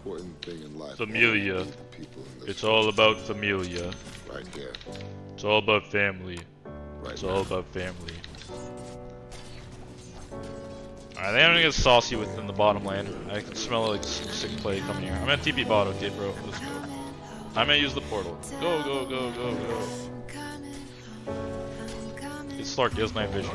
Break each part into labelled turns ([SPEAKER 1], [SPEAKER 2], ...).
[SPEAKER 1] important thing in life.
[SPEAKER 2] Familia.
[SPEAKER 1] People in this
[SPEAKER 2] It's all about familia.
[SPEAKER 1] right there.
[SPEAKER 2] It's all about family.
[SPEAKER 1] Right
[SPEAKER 2] It's
[SPEAKER 1] now.
[SPEAKER 2] all about family. Alright, they're gonna get saucy within the bottom lane. I can smell like some sick play coming here. I'm gonna TP bot, okay, bro. Let's go. I'm gonna use the portal. Go, go, go, go, go. It's Stark, he has night vision.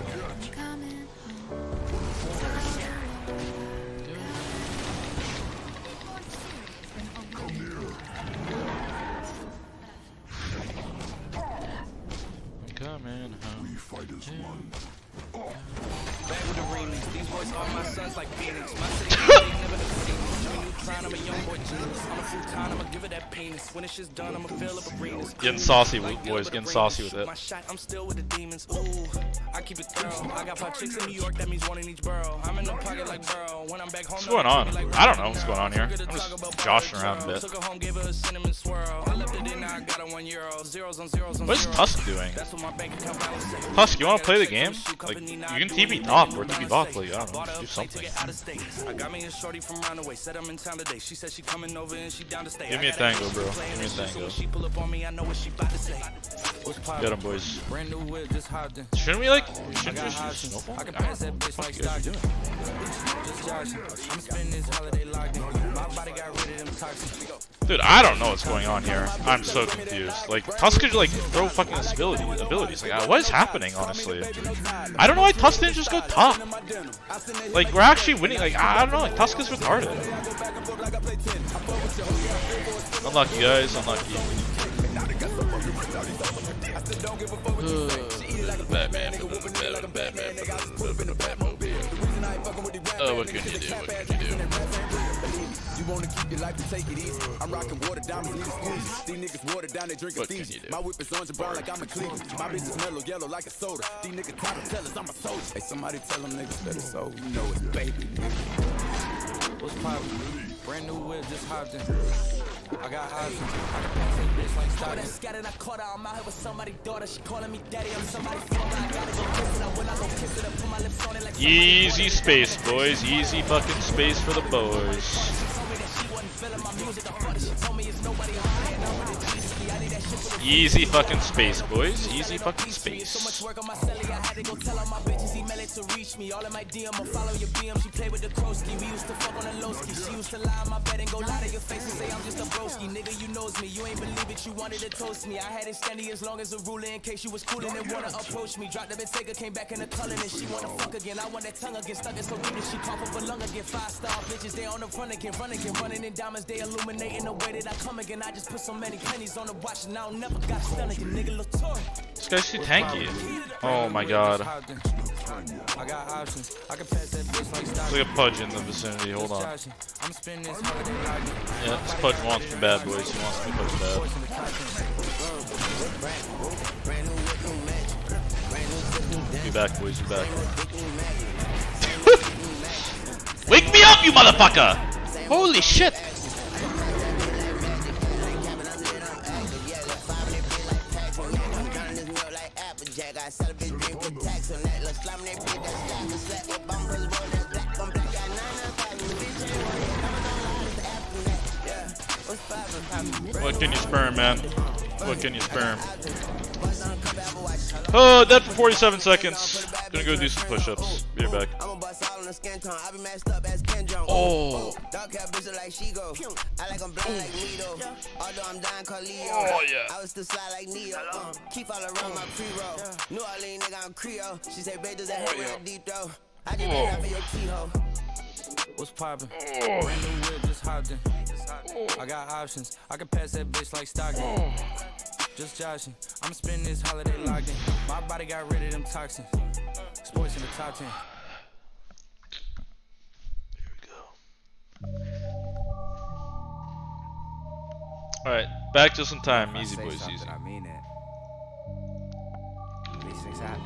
[SPEAKER 2] I'm coming home.
[SPEAKER 3] We fight as one.
[SPEAKER 4] Back with the remix. These boys are my sons like Phoenix. My city, they never have seen me. Jimmy Neutron, I'm a young boy genius. I'm a futon, I'ma give it that penis. When it's just done, I'ma fill up arenas.
[SPEAKER 2] Getting saucy, boys, getting saucy with it.
[SPEAKER 4] My shot, I'm still with the demons. Ooh, I keep it thorough. I got 5 chicks in New York, that means one in each borough. I'm in the pocket like Burrow. When I'm back home,
[SPEAKER 2] What's going on? I don't know what's going on here. I'm just joshing around a bit.
[SPEAKER 4] Took her home, gave her a cinnamon swirl. I left it in, now I got her €1. Zeros on zeros on
[SPEAKER 2] What is
[SPEAKER 4] zeros.
[SPEAKER 2] Tusk doing?
[SPEAKER 4] That's what my bank account balance say.
[SPEAKER 2] Tusk, you wanna play the game? Like, you can TP top or TP bot, like, I don't know, just do something.
[SPEAKER 4] I got me a shorty from round away, said I'm in town today. She said she coming over and she down to stay.
[SPEAKER 2] Give me a tango, bro. Give me a tango.
[SPEAKER 4] She pull up on me, I know what she about to say.
[SPEAKER 2] Get him, boys.
[SPEAKER 4] Brand new whip, just hopped in.
[SPEAKER 2] Shouldn't we, like,
[SPEAKER 4] I
[SPEAKER 2] shouldn't
[SPEAKER 4] got
[SPEAKER 2] we just
[SPEAKER 4] options.
[SPEAKER 2] use Snowball?
[SPEAKER 4] I can
[SPEAKER 2] I don't
[SPEAKER 4] pass
[SPEAKER 2] know
[SPEAKER 4] that
[SPEAKER 2] what the
[SPEAKER 4] bitch
[SPEAKER 2] fuck
[SPEAKER 4] like
[SPEAKER 2] you guys are
[SPEAKER 4] Stockton.
[SPEAKER 2] doing.
[SPEAKER 4] Just joshing. I'm spending this holiday locked in. My body got rid of them toxins.
[SPEAKER 2] Dude, I don't know what's going on here. I'm so confused. Like, Tusk could, like, throw fucking abilities. Like, what is happening, honestly? I don't know why Tusk didn't just go top. Like, we're actually winning. Like, I don't know. Like, Tusk is retarded. Unlucky, guys. Unlucky. Batman. Oh, what can you do? What can you do?
[SPEAKER 5] You wanna keep your life and take it easy. I'm rocking water diamonds, need a squeeze. These niggas water down, they drink
[SPEAKER 2] What can
[SPEAKER 5] Ephesians.
[SPEAKER 2] you do?
[SPEAKER 5] My whip is orange and brown like I'm a Cleveland. My bitch is mellow yellow like a soda. These niggas try to tell us I'm a soldier. Hey, somebody tell them niggas that it's so. You know it's baby, nigga.
[SPEAKER 4] What's poppin'? Brand new whip, just hopped in. I got options. I can pass that bitch like Stockton.
[SPEAKER 6] Scattered, I caught her. I'm out here with somebody's daughter. She calling me daddy. I'm somebody's father. I gotta go kiss it. When I go kiss it, I put my lips on it like
[SPEAKER 2] Easy space, boys. Easy fucking space for the boys. Easy fucking space, boys. Easy fucking space.
[SPEAKER 6] so much work on my celly. I had to go tell all my bitches email it to reach me. All in my DM or follow your BM. She played with the Krosky. We used to fuck on the Lowski. She used to lie on my bed and go lie to your face and say I'm just a broski. Nigga, you knows me. You ain't believe it. You wanted to toast me. I had it standing as long as a ruler in case you was coolin' and wanna approach me. Dropped the Bentayga, came back in the color and she wanna fuck again. I want that tongue again. Stuck it so deep that she cough up a lung again. 5-star bitches, they on the run again. Running in diamonds. They illuminating the way that I come again. I just put so many pennies on the watch and I don't never got stunned again. Nigga, look toy.
[SPEAKER 2] This guy's too tanky. Oh my god.
[SPEAKER 4] I got options. I can pass that bitch like Stockton.
[SPEAKER 2] There's like a Pudge in the vicinity. Hold on.
[SPEAKER 4] I'm spending this holiday locked in.
[SPEAKER 2] Yeah, this Pudge wants to be bad, boys. He wants to be Pudge bad. Be back, boys. Be back. Wake me up, you motherfucker! Holy shit! What can you sperm, man? What can you sperm? Oh, dead for 47 seconds. Gonna go do some push-ups. Be right back. Oh. Oh yeah.
[SPEAKER 7] I was still slide like Neo. Keep all around my pre-roll. New Orleans nigga, I'm Creole. She say, babe, does that hurt when I deep throw? I just made out for your keyhole.
[SPEAKER 4] What's poppin'? Brand new whip, just hopped in. I got options. I can pass that bitch like Stockton. Just joshing. I'm spending this holiday locked in. My body got rid of them toxins. Sports in the top 10.
[SPEAKER 2] Here we go. Alright, back just in time. Easy, boys, easy.
[SPEAKER 8] I mean it. These things happen.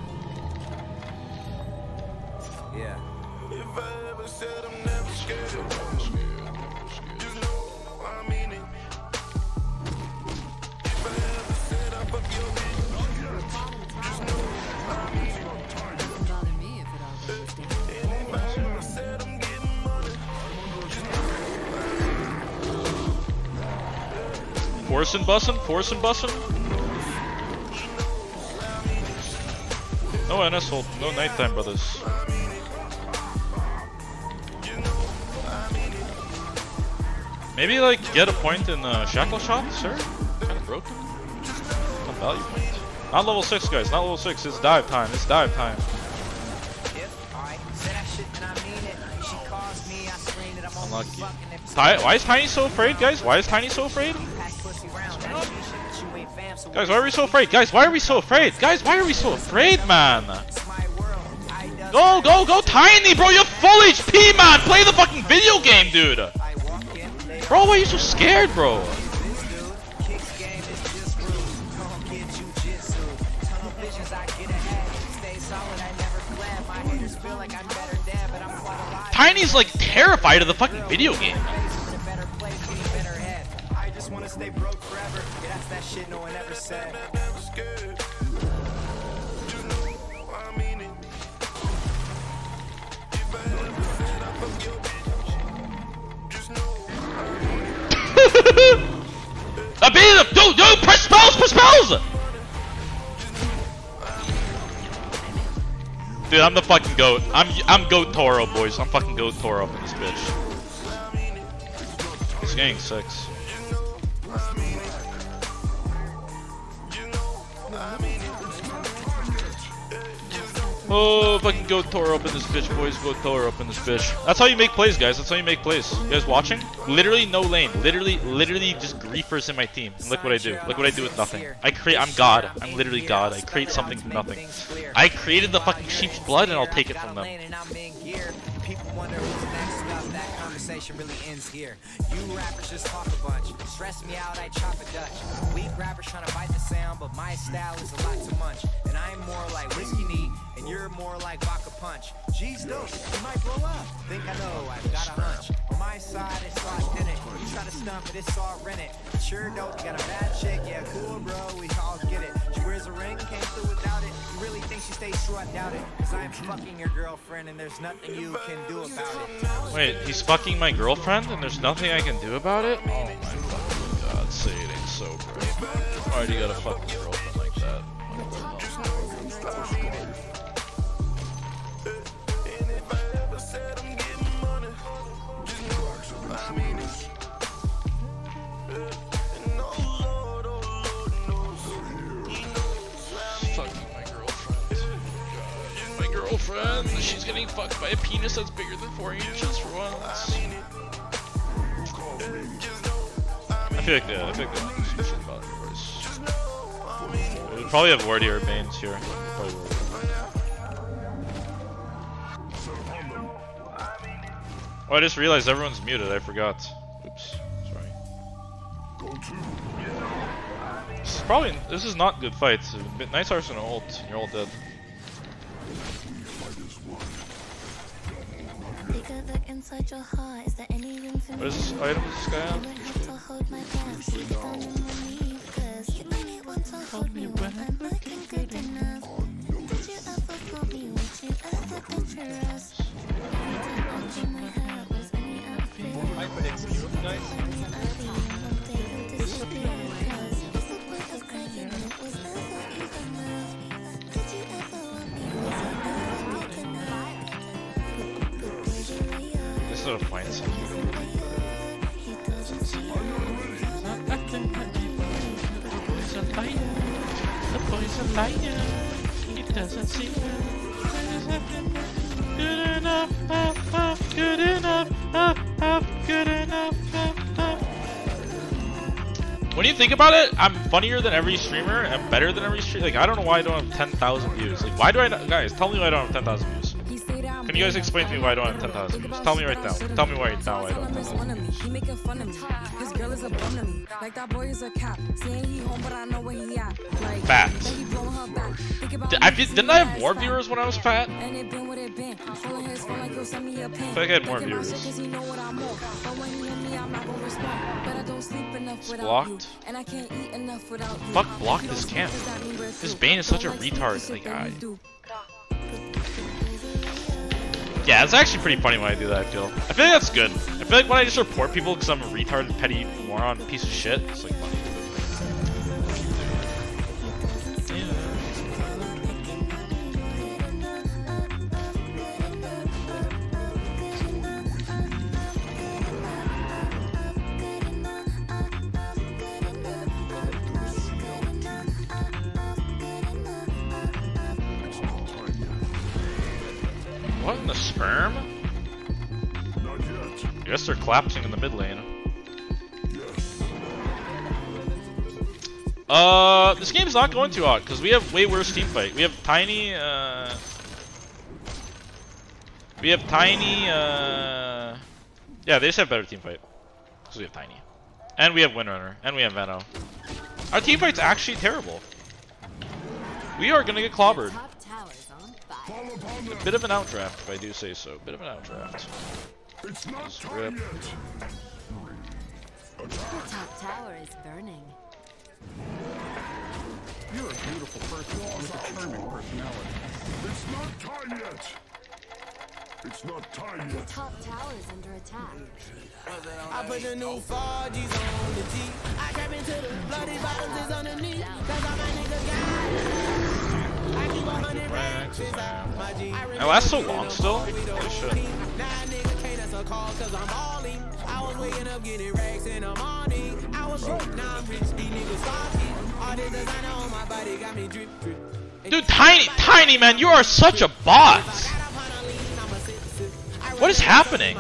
[SPEAKER 8] Yeah.
[SPEAKER 5] If I ever said I'm never scared, just know I mean it. If I ever said I fuck your bitch, just know I mean it.
[SPEAKER 9] Doesn't bother me if it all goes down.
[SPEAKER 5] And if I ever said I'm getting money, just know I mean it.
[SPEAKER 2] Forcing bussin', forcing bussin'. No NS hold, no nighttime, brothers. Maybe like get a point in shackle shot, sir? Kinda broken. Some value point. Not level 6, guys, not level 6. It's dive time, it's dive time. Unlucky. Why is Tiny so afraid, guys? Why is Tiny so afraid? Guys, why are we so afraid? Guys, why are we so afraid? Guys, why are we so afraid, man? Go, go, go, Tiny, bro! You have full HP, man! Play the fucking video game, dude! Bro, why are you so scared, bro? Tiny's like terrified of the fucking video game.
[SPEAKER 6] I just wanna stay broke forever. Yeah, that's that shit no one ever said.
[SPEAKER 2] I beat him! Yo, press spells, press spells! Dude, I'm the fucking goat. I'm goat Toro, boys. I'm fucking goat Toro up in this bitch. He's getting 6. Oh, fucking goat Toro up in this bitch, boys. Goat Toro up in this bitch. That's how you make plays, guys. That's how you make plays. You guys watching? Literally no lane. Literally just griefers in my team. And look what I do. Look what I do with nothing. I'm God. I'm literally God. I create something from nothing. I created the fucking sheep's blood and I'll take it from them.
[SPEAKER 6] People wonder who's next up. That conversation really ends here. You rappers just talk a bunch. Stress me out, I chop a Dutch. Weak rappers trying to bite the sound, but my style is a lot too much. And I'm more like Whiskey Neat, and you're more like Vodka Punch. G's dope, you might blow up. Think I know, I've got a hunch. On my side, it's locked in it. You try to stump it, it's all rent it. Sure dope, you got a bad chick, yeah, cool, bro, we all get it. She wears a ring, came through without it. You really think she stays true? I doubt it. Cause I'm fucking your girlfriend, and there's nothing you can do about it.
[SPEAKER 2] Wait, he's fucking my girlfriend and there's nothing I can do about it? Oh my fucking god, say it ain't so great. Why do you got a fucking girlfriend like that? Girlfriend, she's getting fucked by a penis that's bigger than 4 inches for once. I feel like the about it. We'll probably have Wardy or Banes here. Oh, I just realized everyone's muted. I forgot. Oops. Sorry. This is not good fights. Nice Arsenal ult, and you're all dead.
[SPEAKER 3] Inside your heart, is there any room for
[SPEAKER 2] what is this item this guy on? This is a find something. The boy's a liar. He doesn't see good enough, good enough, good enough. When you think about it, I'm funnier than every streamer. I'm better than every streamer. Like, I don't know why I don't have 10,000 views. Like, why do I not? Guys, tell me why I don't have 10,000 views. Can you guys explain to me why I don't have 10,000 views? Tell me right now. Tell me why now I don't have 10,000 views.
[SPEAKER 8] He making fun of me. His girl is a bum to me. Like that boy is a cap. Saying he home, but I know where he at. Like,
[SPEAKER 2] fat. Didn't I have more viewers when I was fat?
[SPEAKER 8] And it been what it been. Pulling his phone like he'll send me a pin.
[SPEAKER 2] I feel like I had more viewers. It's blocked.
[SPEAKER 8] And I can't eat enough without you.
[SPEAKER 2] Fuck, block this camp. This Bane is such a retard. Like, yeah, it's actually pretty funny when I do that, I feel like that's good. I feel like when I just report people because I'm a retarded, petty, moron, piece of shit, it's like funny. What in the sperm? I guess they're collapsing in the mid lane. This game's not going too hot because we have way worse team fight. We have Tiny. Yeah, they just have better team fight because we have Tiny, and we have Windrunner, and we have Veno. Our team fight's actually terrible. We are gonna get clobbered. A bit of an outdraft, if I do say so. Bit of an outdraft.
[SPEAKER 10] It's not
[SPEAKER 2] Just
[SPEAKER 10] time
[SPEAKER 2] rip.
[SPEAKER 10] yet.
[SPEAKER 9] The top tower is burning.
[SPEAKER 10] You're a beautiful person with a charming personality. It's not time yet. It's not time
[SPEAKER 9] The
[SPEAKER 10] yet.
[SPEAKER 9] top tower is under attack.
[SPEAKER 6] I put the new 4Gs on the G. I trap into the bloody bottoms is underneath. Cause all my niggas got I keep 100 racks inside my G.
[SPEAKER 2] It lasts so long still? Holy shit.
[SPEAKER 6] Nah, nigga can't answer call cause I'm balling. I was waking up getting racks in the morning. I was broke, now I'm rich, these niggas salty. All the designer on my body got me drip drip.
[SPEAKER 2] Dude, Tiny man, you are such a bot! What is happening?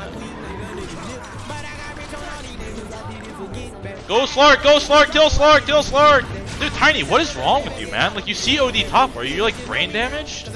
[SPEAKER 2] Go Slark, kill Slark, kill Slark! Dude, Tiny, what is wrong with you, man? Like, you see OD top, are you like brain damaged?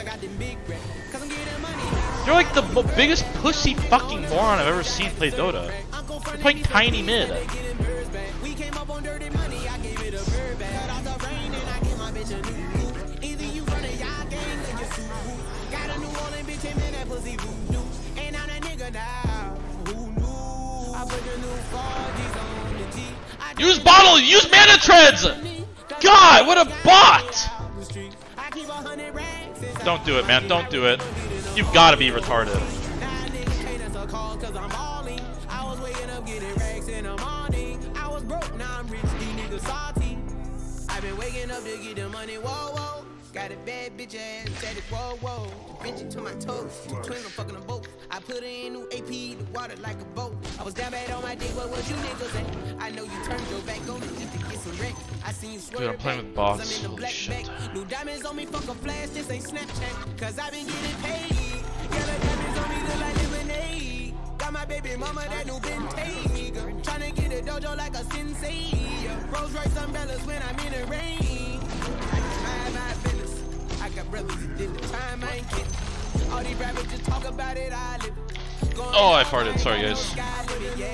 [SPEAKER 2] You're like the biggest pussy fucking moron I've ever seen play Dota. You're playing Tiny mid.
[SPEAKER 6] We came up on dirty money, I gave it a bird back. Cut off the rain and I gave my bitch a new. Either you run a y'all gang or you sue. Got a New Orleans bitch and that pussy voodoo. And I'm that nigga now. Who knew? I put the new 4Gs on the G.
[SPEAKER 2] Use bottle, use mana treads! God, what a bot!
[SPEAKER 6] I keep 100 racks.
[SPEAKER 2] Don't do it, man, don't do it. You've gotta be retarded.
[SPEAKER 6] Nah, nigga can't answer call cause I'm balling. I was waking up getting racks in the morning. I was broke, now I'm rich, these niggas salty. I been waking up to get the money, whoa, whoa. Got a bad bitch ass, said it, whoa, whoa. Bitch to my toes, twin, I'm fucking a boat. I put her in new AP, the water like a boat. I was down bad on my dick, what was you niggas at? I know you turned your back on me just to get some wreck. I seen you swerve.
[SPEAKER 2] Dude, I'm playing
[SPEAKER 6] back,
[SPEAKER 2] with bots.
[SPEAKER 6] 'cause I'm in the
[SPEAKER 2] Holy
[SPEAKER 6] black
[SPEAKER 2] shit.
[SPEAKER 6] back. New diamonds on me, fuck a flash, this ain't Snapchat. Cause I been getting paid. Yellow diamonds on me look like lemonade. Got my baby mama that new Bentayga. Tryna get a dojo like a sensei. Rolls Royce umbrellas when I'm in the rain. I can mind my business. I got brothers who did the time, I ain't kidding. All these rappers just talk about it, I live it.
[SPEAKER 2] Oh, I farted, sorry guys.
[SPEAKER 6] I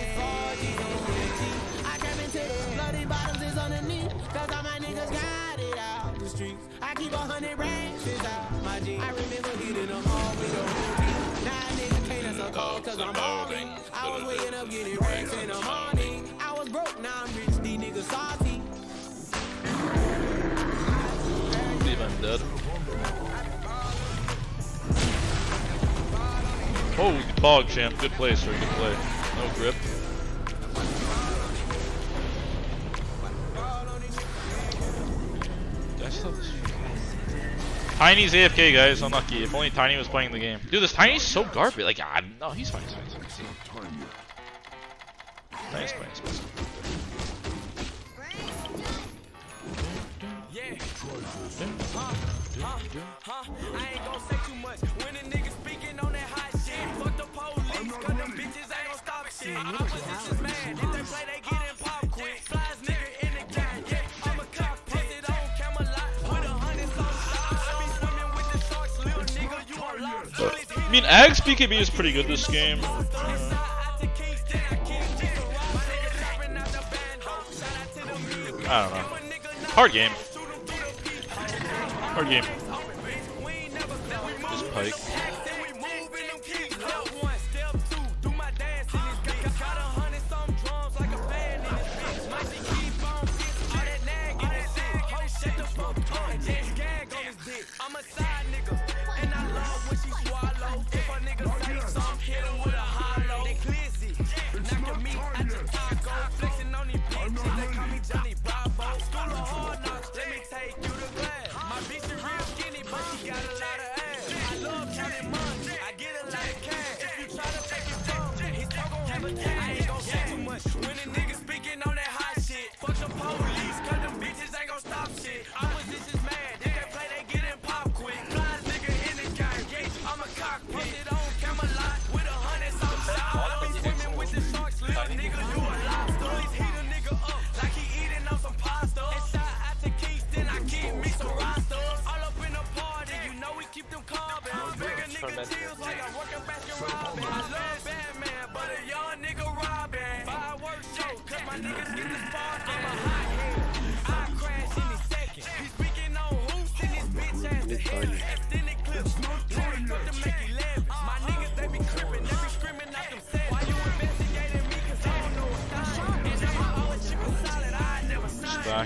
[SPEAKER 6] come into the bloody bottoms is underneath. Cause all my niggas got it out the streets. I keep 100 racks inside my jeans. I remember hitting them all with a whole team. Now niggas can't answer call cause I'm balling. I was waking up getting racks in the morning. I was broke, now I'm rich, these niggas salty.
[SPEAKER 2] I believe I'm dead. Oh, bog champ, good play, sir, good play. No grip. Did I still have this? Tiny's AFK, guys, unlucky. If only Tiny was playing the game. Dude, this Tiny's so garbage. Like, no, he's fine, he's fine, he's fine. Nice, nice, nice.
[SPEAKER 6] I ain't gon' say too much. When a nigga speaking on that hot shit, fuck the police, cause them bitches ain't gon' stop shit. My position's mad, if they play, they get in pop quick. Flies nigga in the gang, yeah, I'm a cop, posted on Camelot with 100 sauce. I be swimming with the sharks, little nigga, you a lost.
[SPEAKER 2] I mean, Ag's BKB is pretty good this game. I don't know. Hard game. Hard game. Just Pike.
[SPEAKER 6] I'm a side nigga, and I love when she swallow. If a nigga say something, hit him with a hollow. They glizzy, knocking me at the taco, flexing on these bitches. They call me Johnny Bravo. School of hard knocks, let me take you to class. My bitch is real skinny, but she got a lot of ass. I love counting money.
[SPEAKER 2] Back.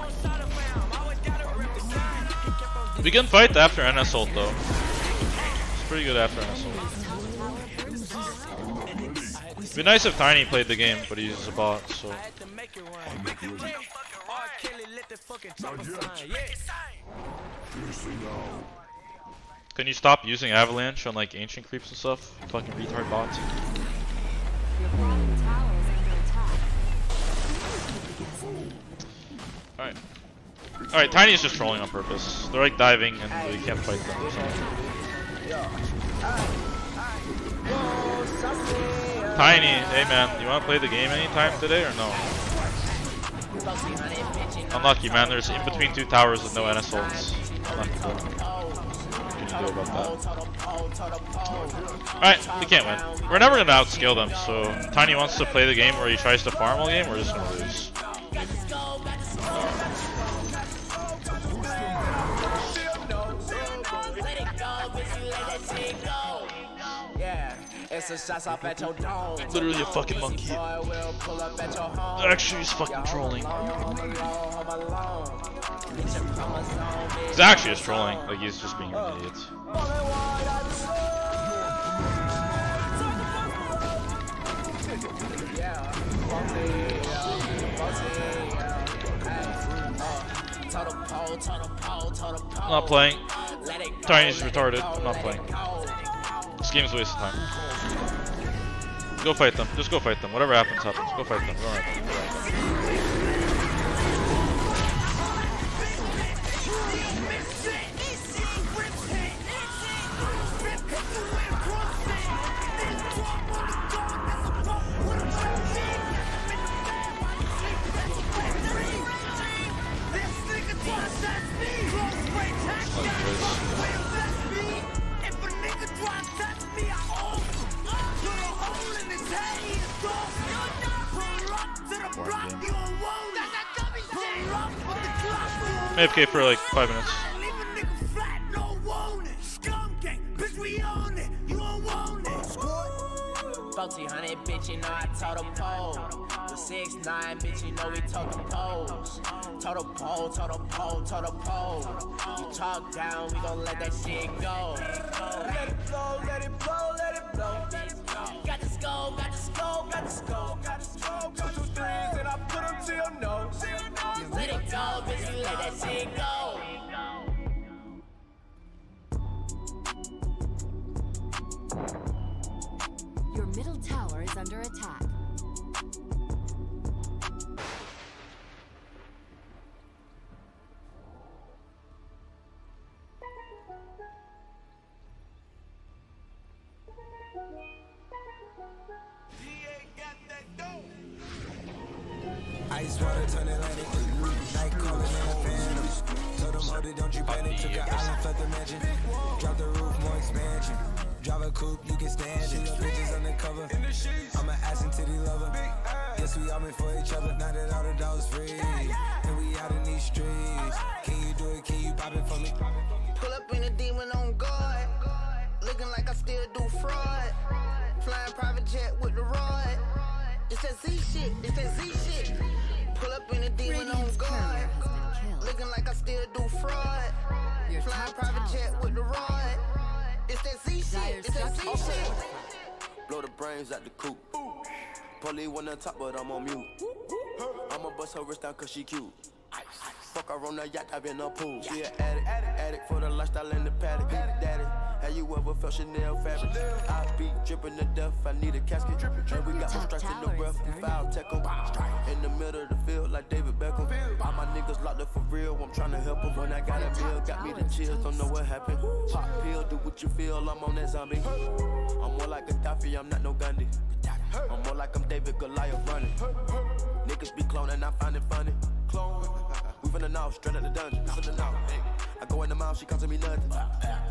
[SPEAKER 2] We can fight after NS ult though. It's pretty good after NS ult. It'd be nice if Tiny played the game, but he's a bot, so. Can you stop using Avalanche on like ancient creeps and stuff? Fucking retard bots. Alright. Alright, Tiny is just trolling on purpose. They're like diving and we can't fight them. So. Tiny, hey man, you wanna play the game anytime today or no? Unlucky man, there's in between two towers with no NS ults. Unlucky. What can you do about that? Alright, we can't win. We're never gonna outscale them, so Tiny wants to play the game where he tries to farm all game, we're just gonna lose. Literally a fucking monkey. Actually, he's fucking trolling. He's actually just trolling. Like, he's just being an idiot. I'm not playing. Tiny's retarded. I'm not playing. This game's a waste of time. Go fight them. Just go fight them. Whatever happens, happens. Go fight them. AFK for like 5 minutes.
[SPEAKER 6] $1,400, bitch, you know I told a pole. The 6'9", bitch, you know we told the poles. Told a pole, told a pole, told a pole. You talk down, we gon' let that shit go. Let it blow, let it blow, let it blow. Got the scope, got the scope, got the scope, got the scope. 2, 2, 3s and I put them to your nose. You let it go, bitch, you let that shit go.
[SPEAKER 9] Your middle tower is under attack.
[SPEAKER 6] Ice water turn Atlantic. Night calling in a phantom. Told them, hold it, don't you panic. Took an island, fled the mansion. Drop the roof, more expansion. Drive a coupe, you can stand it. Bitches undercover. I'm an ass and titty lover. Guess we all meant for each other. Now that all the dogs free. And we out in these streets. Can you do it? Can you pop it for me? Pull up in a demon on guard. Looking like I still do fraud. Flying private jet with the rod. It's that Z shit, it's that Z shit. Pull up in a demon on guard. Looking like I still do fraud. Flying private jet with the rod. It's that Z shit, it's that Z shit. Blow the brains out the coop. Polly one on top, but I'm on mute. I'ma bust her wrist down cause she cute. Fuck her on the yacht, I've been on pool. She an addict for the lifestyle in the paddock. Daddy, have you ever felt Chanel fabric? I be dripping to death, I need a casket. And we got more strikes in the rough, we foul tech em. In the middle of the field like David Beckham. All my niggas locked up for real, I'm trying to help them. When I got a bill, got me the chills, don't know what happened. Pop pill, do what you feel, I'm on that zombie. I'm more like Gaddafi, I'm not no Gandhi. I'm more like I'm David Goliath running. Niggas be cloning, I find it funny. Clone. We finna know, straight out the dungeon. I go in the mouth, she costing me nothing.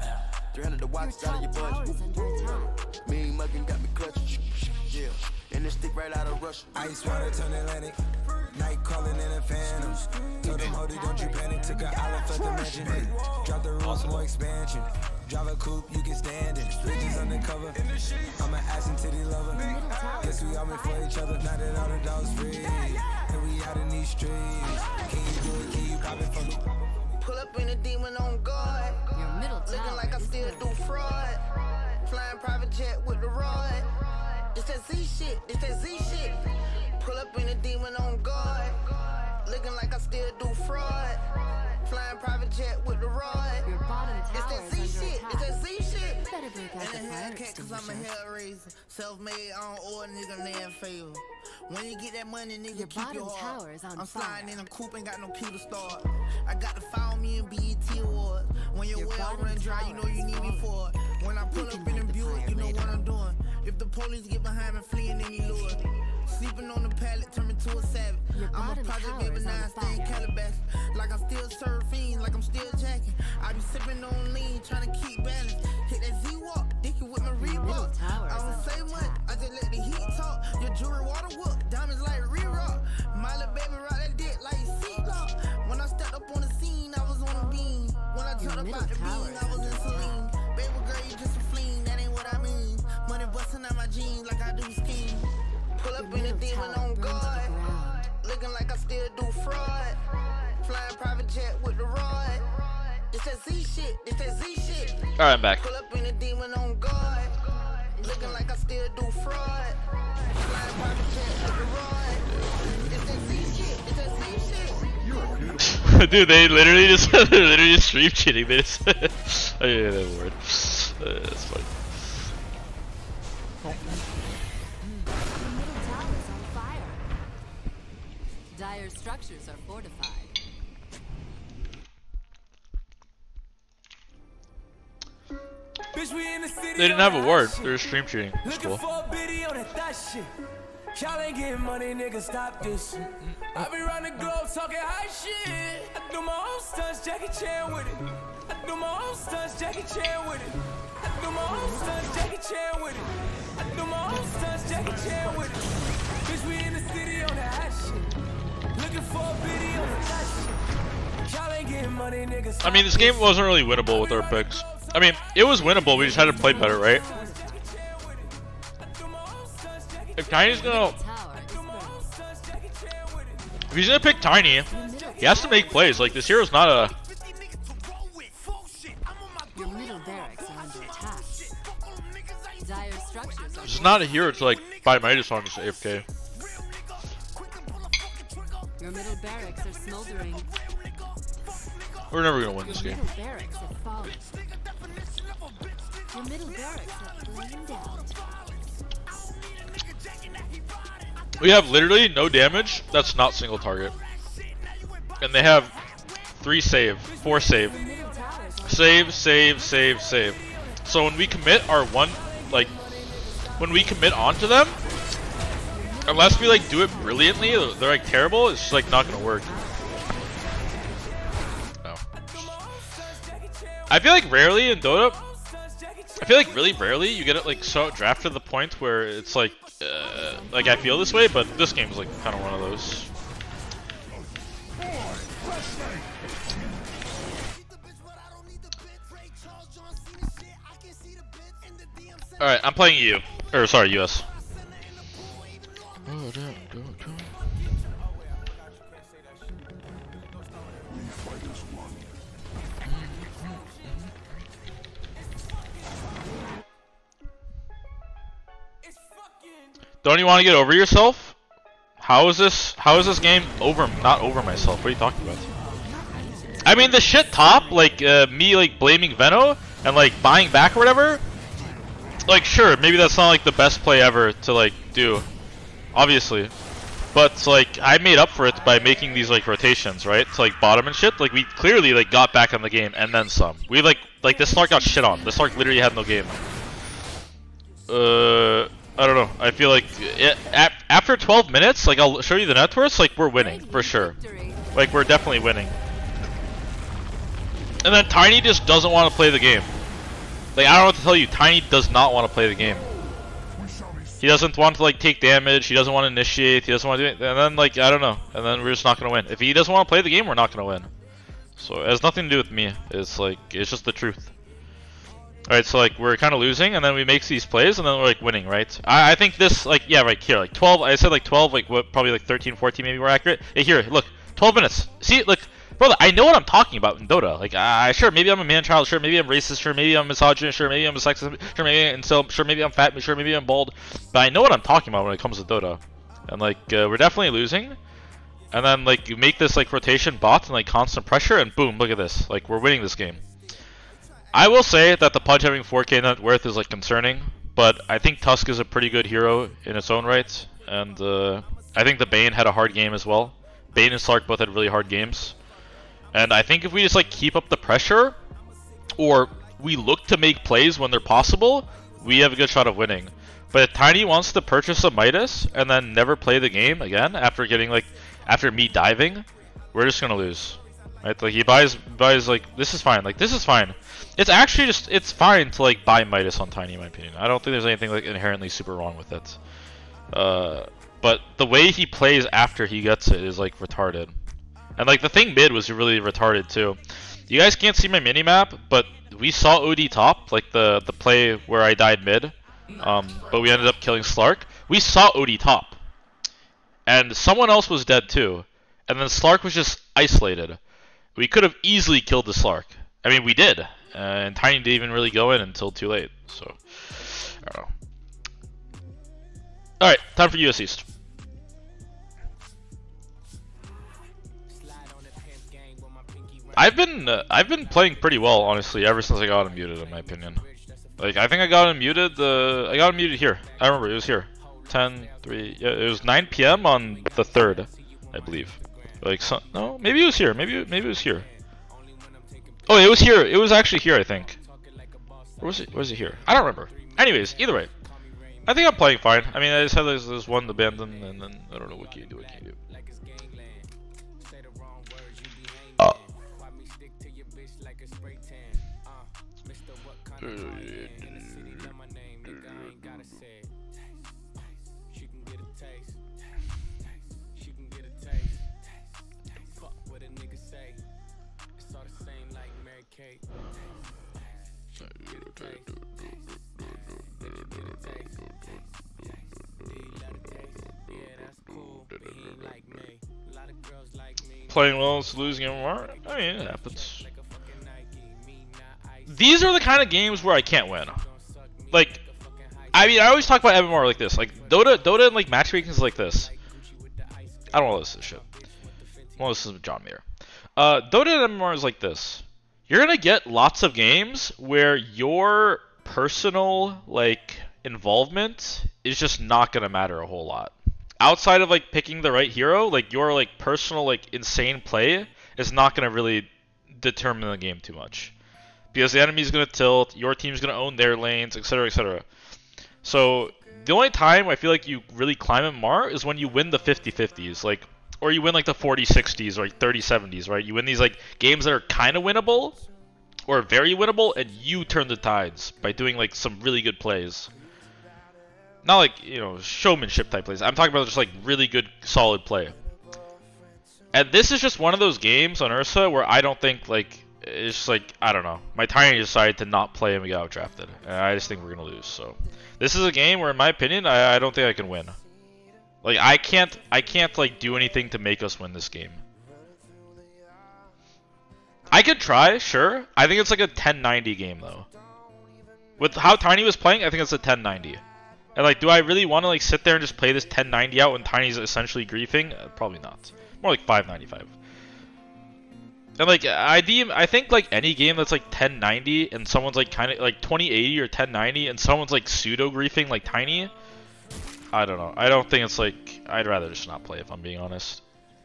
[SPEAKER 5] 300 the watch out of your budget. Mean muggin' got me clutching. Yeah, and this stick right out of Russia.
[SPEAKER 6] Ice water turn Atlantic. Night calling in a phantom. Told them, hold it, don't you panic. Took an island for the mansion. Drop the rules, more expansion. Drive a coupe, you can stand it. Bridges undercover. I'm an ass and titty lover. Guess we all meant for each other. Now that all the dogs free. And we out in these streets. Can you do it? Can you pop it from the...
[SPEAKER 7] Pull up in a demon on guard. Looking like I still do fraud. Flying private jet with the rod. It's that Z shit, it's that Z shit. Pull up in a demon on guard. Looking like I still do fraud. Flying private jet with the rod. It's that Z shit, it's that Z shit. And the Hellcat cause I'm a hellraiser. Self-made, I don't owe a nigga land favor. When you get that money, nigga, keep your heart. I'm sliding in a coupe, ain't got no key to start. I got to follow me in BET Awards. When your well run dry, you know you need me for it. When I pull up in a Buick, you know what I'm doing. If the police get behind me, fleeing any lure. Sleeping on the pallet, turn me to a savage. I'm a project baby, now I stay in Calabash. Like I still serve fiends, like I'm still jacking. I be sipping on lean, trying to keep balance. Hit that Z-Walk, dicky with my Reebok. I don't say much, I just let the heat talk. Your jewelry water whoop, diamonds like re-rock. My little baby rock that dick like seatlock. When I stepped up on the scene, I was on a beam. When I turned up out the beam, I was in saline. Baby girl, you just a fleen, that ain't what I mean. Money busting out my jeans like I do ski. Pull up in a demon on guard. Looking like I still do fraud. Flying private jet with the rod. It's that Z shit, it's that Z shit.
[SPEAKER 2] Alright, I'm back.
[SPEAKER 7] Pull up in a demon on guard. Looking like I still do fraud. Flying private jet with the rod. It's that Z shit, it's that Z shit.
[SPEAKER 2] Dude, they literally just stream cheating. They just oh yeah, that word. That's funny.
[SPEAKER 9] Dire structures are fortified.
[SPEAKER 2] They didn't have a word. They were stream cheating. It's cool.
[SPEAKER 6] Y'all ain't getting money, nigga, stop this shit. I be round the globe talking high shit. I do my own stunts, Jackie Chan with it. I do my own stunts, Jackie Chan with it. I do my own stunts, Jackie Chan with it. I do my own stunts, Jackie Chan with it. Bitch, we in the city on that hot shit. Looking for a biddy on the hot shit. Y'all ain't getting money, nigga, stop.
[SPEAKER 2] I mean, this game wasn't really winnable with our picks. I mean, it was winnable. We just had to play better, right? If Tiny's gonna, if he's gonna pick Tiny, he has to make plays. Like, this hero's not a.
[SPEAKER 9] Your middle barracks are under attack. Dire structures are.
[SPEAKER 2] This is not a hero to like buy Midas on just AFK.
[SPEAKER 9] Your middle barracks are smoldering.
[SPEAKER 2] We're never gonna win this
[SPEAKER 9] Your
[SPEAKER 2] game.
[SPEAKER 9] middle barracks have fallen. Your middle barracks are laying down.
[SPEAKER 2] We have literally no damage. That's not single target. And they have 4 save. Save. So when we commit our when we commit onto them, unless we like do it brilliantly, they're like terrible. It's just like not gonna work. No. I feel like rarely in Dota. I feel like really rarely you get it like so drafted to the point where it's like I feel this way, but this game is like kind of one of those. All right, I'm playing EU, or sorry, US. Don't you want to get over yourself? How is this game over? Not over myself. What are you talking about? I mean, the shit top, like me like blaming Veno and like buying back or whatever. Like, sure, maybe that's not like the best play ever to like do, obviously. But like, I made up for it by making these like rotations, right? To like bottom and shit. Like, we clearly like got back on the game and then some. We like this Stark got shit on. This Stark literally had no game. I don't know. I feel like after 12 minutes, like I'll show you the net worth, like we're winning for sure. Like we're definitely winning. And then Tiny just doesn't want to play the game. Like, I don't know what to tell you. Tiny does not want to play the game. He doesn't want to like take damage. He doesn't want to initiate. He doesn't want to do it. And then like I don't know. And then we're just not gonna win. If he doesn't want to play the game, we're not gonna win. So it has nothing to do with me. It's like it's just the truth. All right. So like we're kind of losing, and then we make these plays, and then we're like winning, right? I think this like yeah right here like 12. I said like 12. Like what? Probably like 13, 14 maybe we're accurate. Hey, here look 12 minutes. See look. Brother, I know what I'm talking about in Dota. Like, sure, maybe I'm a man-child. Sure, maybe I'm racist. Sure, maybe I'm misogynist. Sure, maybe I'm a sexist. Sure, sure, maybe I'm fat. Sure, maybe I'm bald. But I know what I'm talking about when it comes to Dota. And like, we're definitely losing. And then like, you make this like rotation bot and like constant pressure, and boom, look at this. Like, we're winning this game. I will say that the Pudge having 4K net worth is like concerning, but I think Tusk is a pretty good hero in its own right, and I think the Bane had a hard game as well. Bane and Slark both had really hard games. And I think if we just like keep up the pressure, or we look to make plays when they're possible, we have a good shot of winning. But if Tiny wants to purchase a Midas and then never play the game again after getting like after me diving, we're just gonna lose. Right? Like he buys like this is fine. Like this is fine. It's actually just it's fine to like buy Midas on Tiny in my opinion. I don't think there's anything like inherently super wrong with it. But the way he plays after he gets it is like retarded. And like the thing mid was really retarded too. You guys can't see my minimap, but we saw OD top, like the play where I died mid. But we ended up killing Slark. We saw OD top. And someone else was dead too. And then Slark was just isolated. We could have easily killed the Slark. I mean, we did. And Tiny didn't even really go in until too late. So, I don't know. Alright, time for US East. I've been playing pretty well, honestly, ever since I got unmuted, in my opinion. Like, I think I got unmuted here. I remember, it was here. 10, 3, yeah, it was 9 PM on the 3rd, I believe. Like, so, no, maybe it was here, maybe it was here. Oh, it was here, it was actually here, I think. Or was it here? I don't remember. Anyways, either way. I think I'm playing fine. I mean, I just had this one abandon, and then, I don't know, what can you do, Playing well, it's losing MMR. I mean, it happens. These are the kind of games where I can't win. Like, I mean, I always talk about MMR like this. Like, Dota and like matchmaking is like this. I don't want to listen to this shit. Well, this is John Mayer. Dota and MMR is like this. You're gonna get lots of games where your personal like involvement is just not gonna matter a whole lot. Outside of like picking the right hero, like your like personal like insane play is not gonna really determine the game too much, because the enemy's gonna tilt, your team's gonna own their lanes, etc., etc. So the only time I feel like you really climb MMR is when you win the 50-50s, like, or you win like the 40-60s or like 30-70s, right? You win these like games that are kind of winnable or very winnable, and you turn the tides by doing like some really good plays. Not like, you know, showmanship type plays. I'm talking about just like really good, solid play. And this is just one of those games on Ursa where I don't think like, it's just like, I don't know. My Tiny decided to not play and we got outdrafted. And I just think we're going to lose. So this is a game where, in my opinion, I don't think I can win. Like, I can't like do anything to make us win this game. I could try, sure. I think it's like a 1090 game though. With how Tiny was playing, I think it's a 1090. And like, do I really want to like sit there and just play this 1090 out when Tiny's essentially griefing? Probably not. More like 595. And like, I think like any game that's like 1090 and someone's like kind of like 2080 or 1090 and someone's like pseudo griefing like Tiny, I don't know. I don't think it's like, I'd rather just not play if I'm being honest.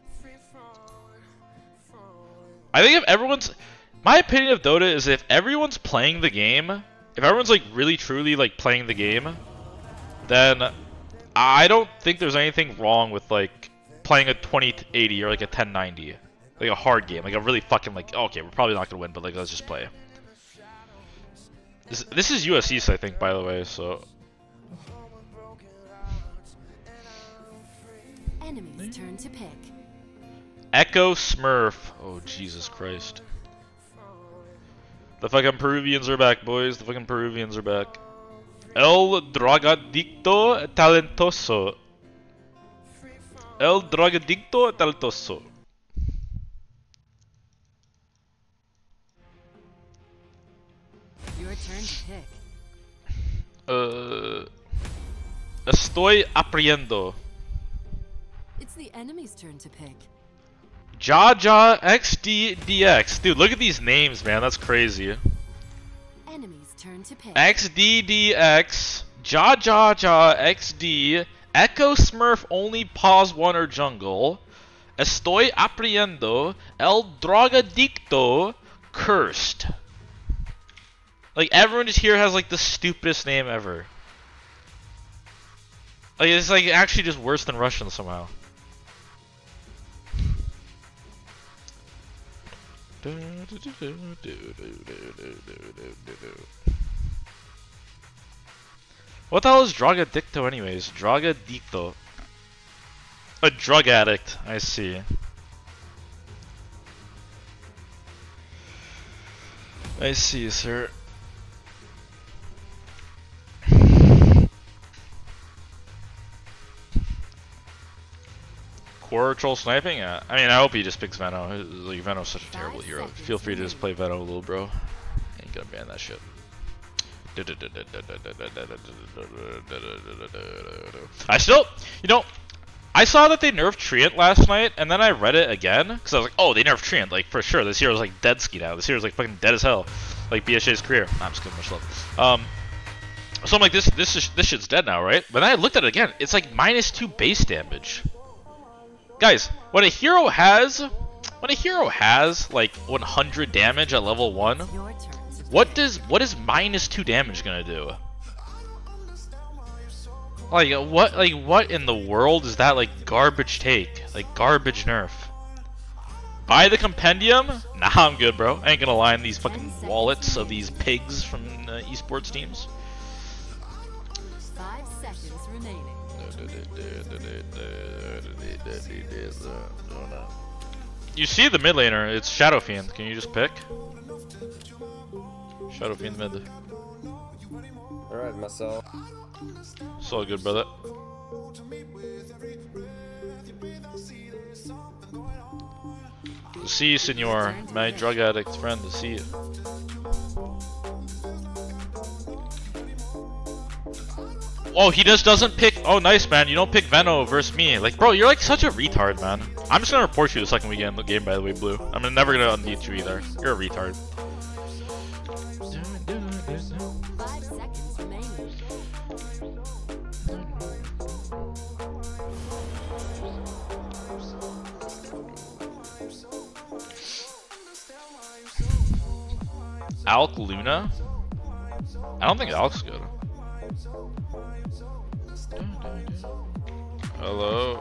[SPEAKER 2] I think if everyone's, my opinion of Dota is if everyone's playing the game, if everyone's like really truly like playing the game, then I don't think there's anything wrong with like playing a 2080 or like a 1090, like a hard game, like a really fucking like, okay, we're probably not gonna win, but like let's just play. This is US East, I think, by the way, so...
[SPEAKER 9] Enemy's turn to pick.
[SPEAKER 2] Echo Smurf. Oh, Jesus Christ. The fucking Peruvians are back, boys. The fucking Peruvians are back. El Drogadicto Talentoso. El Drogadicto Talentoso.
[SPEAKER 9] Your turn to pick.
[SPEAKER 2] Estoy apriendo.
[SPEAKER 9] It's the enemy's turn to pick.
[SPEAKER 2] Jaja XDDX. Dude, look at these names, man. That's crazy.
[SPEAKER 9] Enemy's turn to pick.
[SPEAKER 2] XDDX. Jaja XD. Echo Smurf only pause 1 or jungle. Estoy apriendo. El Drogadicto. Cursed. Like, everyone just here has like the stupidest name ever. Like, it's like actually just worse than Russian somehow. What the hell is Drogadicto anyways? Drogadicto. A drug addict, I see. I see, sir. Core troll sniping? I mean, I hope he just picks Veno. Like, Veno's such a terrible hero. Feel free to just play Veno, little bro. Ain't gonna ban that shit. I still, you know, I saw that they nerfed Treant last night, and then I read it again, because I was like, oh, they nerfed Treant, like, for sure. This hero's like dead ski now. This hero's like fucking dead as hell. Like BSJ's career. I'm just kidding, much love. So I'm like, this shit's dead now, right? But then I looked at it again. It's like -2 base damage. Guys, when a hero has like 100 damage at level 1, what is -2 damage gonna do? Like what in the world is that like garbage take? Like garbage nerf. Buy the compendium? Nah, I'm good, bro. I ain't gonna line these fucking wallets of these pigs from esports teams.
[SPEAKER 9] 5 seconds remaining.
[SPEAKER 2] You see the mid laner, it's Shadow Fiend. Can you just pick? Shadow Fiend mid.
[SPEAKER 11] Alright, Marcel.
[SPEAKER 2] It's all good, brother. See you, senor. My drug addict friend, to see you. Oh, he just doesn't pick. Oh, nice, man. You don't pick Veno versus me. Like, bro, you're like such a retard, man. I'm just gonna report you the second we get in the game, by the way, Blue. I'm never gonna unmute you either. You're a retard.
[SPEAKER 9] 5 seconds remaining.
[SPEAKER 2] Alk Luna? I don't think Alk's good. Hello.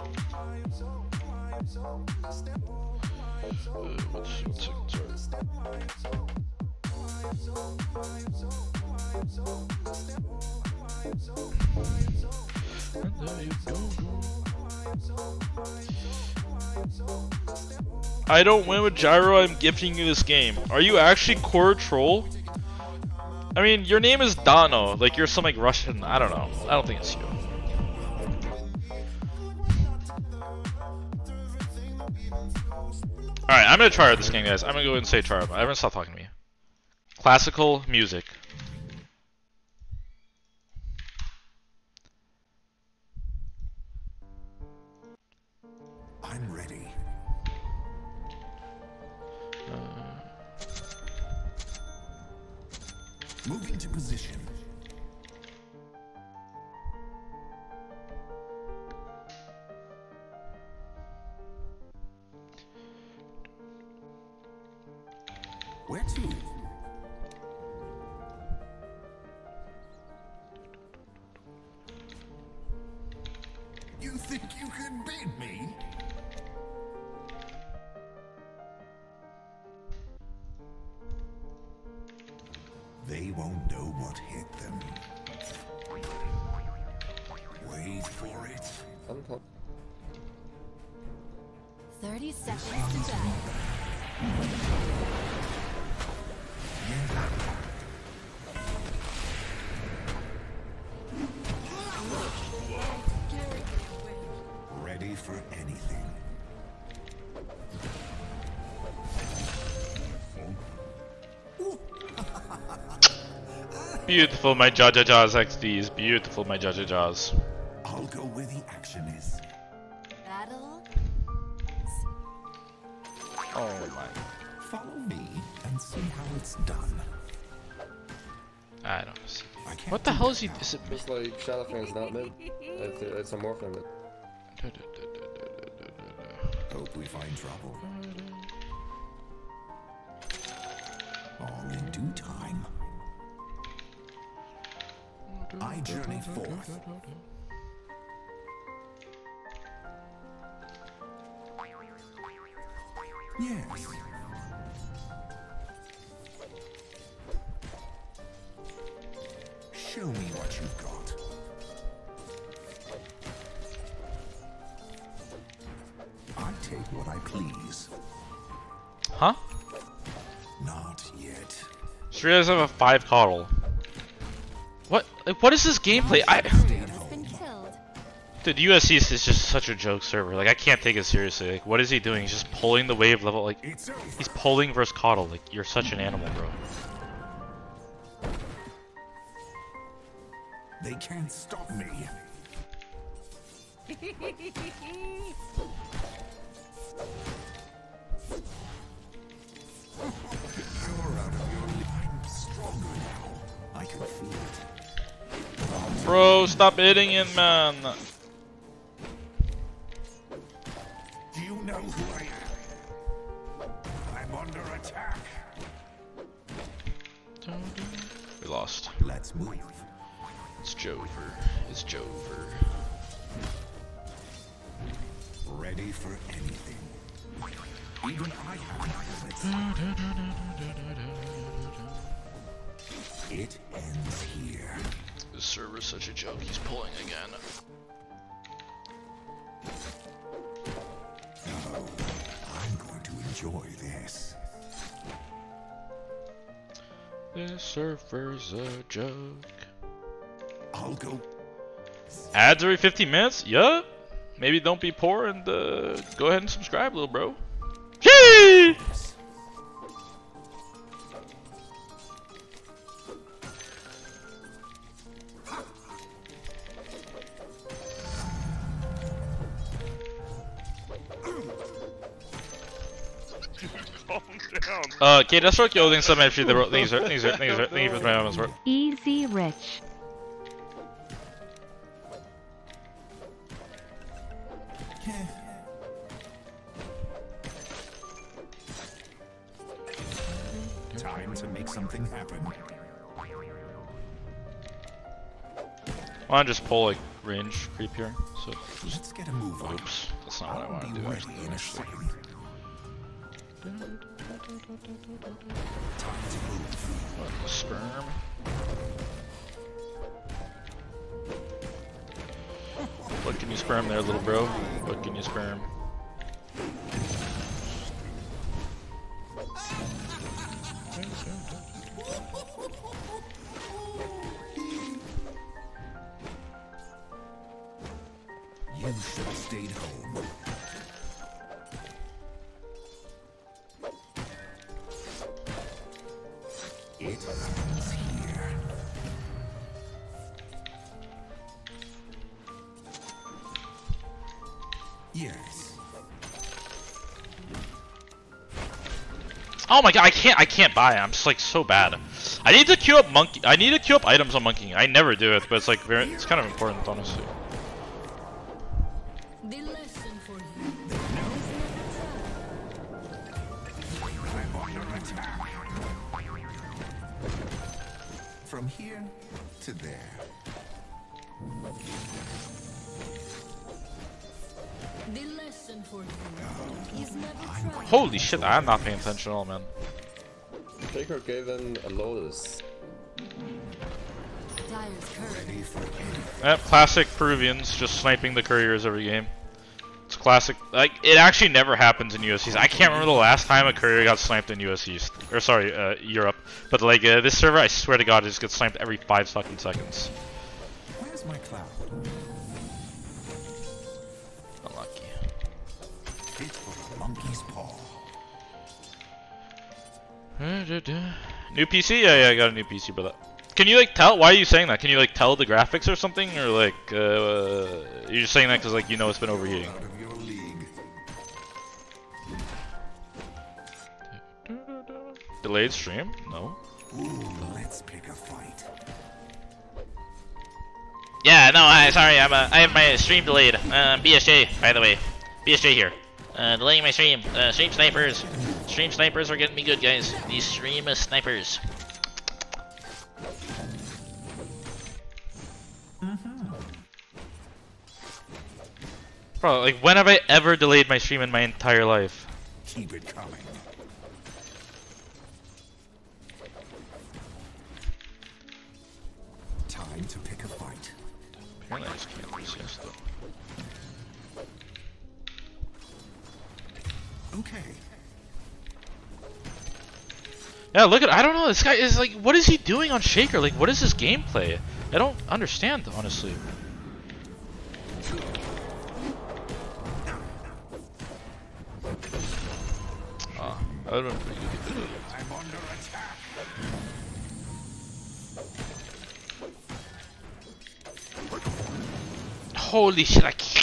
[SPEAKER 2] I don't win with Gyro, I'm gifting you this game. Are you actually core troll? I mean, your name is Dano, like you're some like Russian, I don't know. I don't think it's you. Alright, I'm gonna try this game, guys. I'm gonna go and say try. Everyone stop talking to me. Classical music.
[SPEAKER 10] I'm ready. Move into position. Where to? You think you can beat me? They
[SPEAKER 12] won't know what hit them. Wait for it.
[SPEAKER 9] 30 seconds to die.
[SPEAKER 12] Ready for anything.
[SPEAKER 2] Beautiful, my Jaja Jaws XDs. Beautiful, my Jaja Jaws.
[SPEAKER 12] I'll go where the action is.
[SPEAKER 9] Battle.
[SPEAKER 2] Oh my.
[SPEAKER 12] Follow me and see how it's done.
[SPEAKER 2] I don't see. What the hell is he? Is it?
[SPEAKER 11] Looks like Shadowfang's not mid. It's a Morphin mid.
[SPEAKER 12] Hope we find trouble. All in due time. I journey forth. Yes. Show me what you've got. I take what I please.
[SPEAKER 2] Huh?
[SPEAKER 12] Not yet.
[SPEAKER 2] Sure does have a 5 coddle. What? Like, what is this gameplay? Dude, USC is just such a joke server. Like, I can't take it seriously. Like, what is he doing? He's just pulling the wave level. Like, he's pulling versus coddle. Like, you're such an animal, bro.
[SPEAKER 12] They can't stop me. You're out of your league. I'm stronger now. I can feel it.
[SPEAKER 2] Bro, stop hitting him, man.
[SPEAKER 12] Do you know who I am? I'm under attack.
[SPEAKER 2] We lost.
[SPEAKER 12] Let's move.
[SPEAKER 2] It's Jover. It's Jover.
[SPEAKER 12] Ready for anything. Even I have it ends here.
[SPEAKER 2] This server's such a joke. He's pulling again.
[SPEAKER 12] No, I'm going to enjoy this.
[SPEAKER 2] This server's a joke.
[SPEAKER 12] I'll go.
[SPEAKER 2] Ads every 15 minutes? Yeah. Maybe don't be poor and go ahead and subscribe, little bro. Yay! Okay, let's rock your some actually the things are for my moments work.
[SPEAKER 13] Easy Rich.
[SPEAKER 12] Time to make something happen.
[SPEAKER 2] I want to just pull like range creep here. So
[SPEAKER 12] let's get a move on.
[SPEAKER 2] Oops, that's not what I want to do. Actually. What, sperm? What can you sperm there, little bro? What can you sperm?
[SPEAKER 12] You should have stayed home. It ends here. Yes.
[SPEAKER 2] Oh my god, I can't buy it. I'm just like so bad. I need to queue up monkey. I need to queue up items on Monkey. I never do it, but it's like it's kind of important, honestly.
[SPEAKER 9] The lesson for you.
[SPEAKER 12] I'm under attack. From here to there.
[SPEAKER 9] The lesson for you. He's never tried.
[SPEAKER 2] Holy shit, I'm not paying attention at all, man.
[SPEAKER 11] Taker gave them a Lotus.
[SPEAKER 2] Yep, classic Peruvians just sniping the couriers every game. It's classic. Like, it actually never happens in US East. I can't remember the last time a courier got sniped in US East. Or sorry, Europe. But like, this server, I swear to God, it just gets sniped every 5 fucking seconds.
[SPEAKER 12] Where's my cloud?
[SPEAKER 2] Unlucky.
[SPEAKER 12] It's for a monkey's paw.
[SPEAKER 2] New PC? Yeah, I got a new PC, brother. Can you like tell? Why are you saying that? Can you like tell the graphics or something, or like you're just saying that because like you know it's been overheating? Delayed stream? No.
[SPEAKER 12] Ooh, let's pick a fight.
[SPEAKER 13] Yeah, no, sorry, I have my stream delayed. BSJ, by the way. BSJ here. Delaying my stream. Stream snipers. Stream snipers are getting me good, guys. These stream snipers.
[SPEAKER 2] Bro, like when have I ever delayed my stream in my entire life?
[SPEAKER 12] Keep it coming. Time to pick a fight.
[SPEAKER 2] Apparently I just can't resist though.
[SPEAKER 12] Okay.
[SPEAKER 2] Yeah, look at, I don't know, this guy is like, what is he doing on Shaker? Like, what is his gameplay? I don't understand, honestly. I don't know.
[SPEAKER 12] I'm under attack.
[SPEAKER 2] Holy shit, I can't.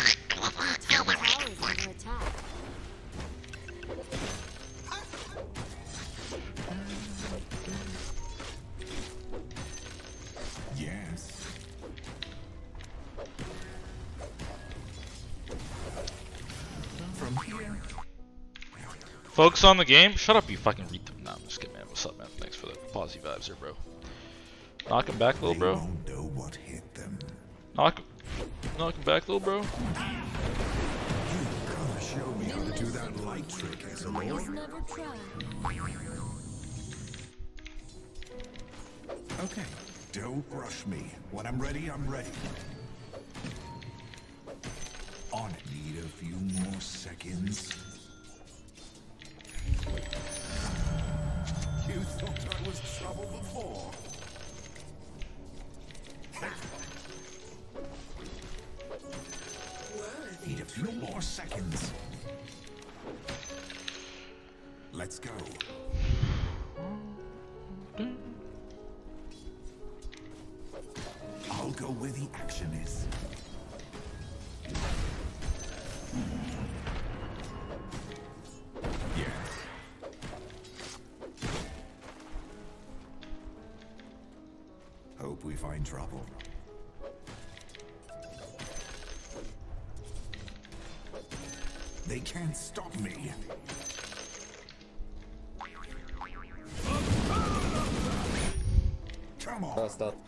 [SPEAKER 12] Yes. From here.
[SPEAKER 2] Focus on the game? Shut up, you fucking retard. Nah, I'm just kidding, man. What's up, man? Thanks for the posy vibes here, bro. Knock him back, little bro.
[SPEAKER 12] Won't know what hit them.
[SPEAKER 2] Knock him back, little bro.
[SPEAKER 12] You gotta show me how to do that light trick, Isidore. Okay, don't rush me. When I'm ready, I'm ready. On it. Need a few more seconds. You thought I was trouble before. Need a few more seconds. Let's go. I'll go where the action is. Yes. Hope we find trouble. They can't stop me. Come on.
[SPEAKER 11] Oh, stop.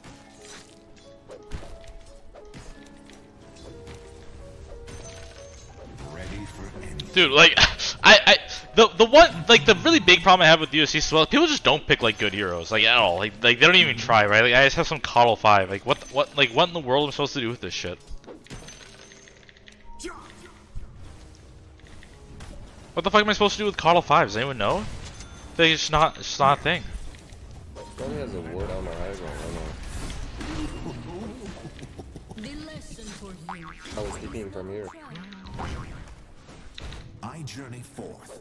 [SPEAKER 12] Ready for anything.
[SPEAKER 2] Dude, like, the one, like, the really big problem I have with USC as well, people just don't pick, like, good heroes, like, at all. Like they don't even try, right? Like, I just have some Coddle 5. Like, what in the world am I supposed to do with this shit? What the fuck am I supposed to do with Coddle 5? Does anyone know? It's not a thing.
[SPEAKER 11] Probably has a ward on my eyes right now. I was keeping from here.
[SPEAKER 12] I journey forth.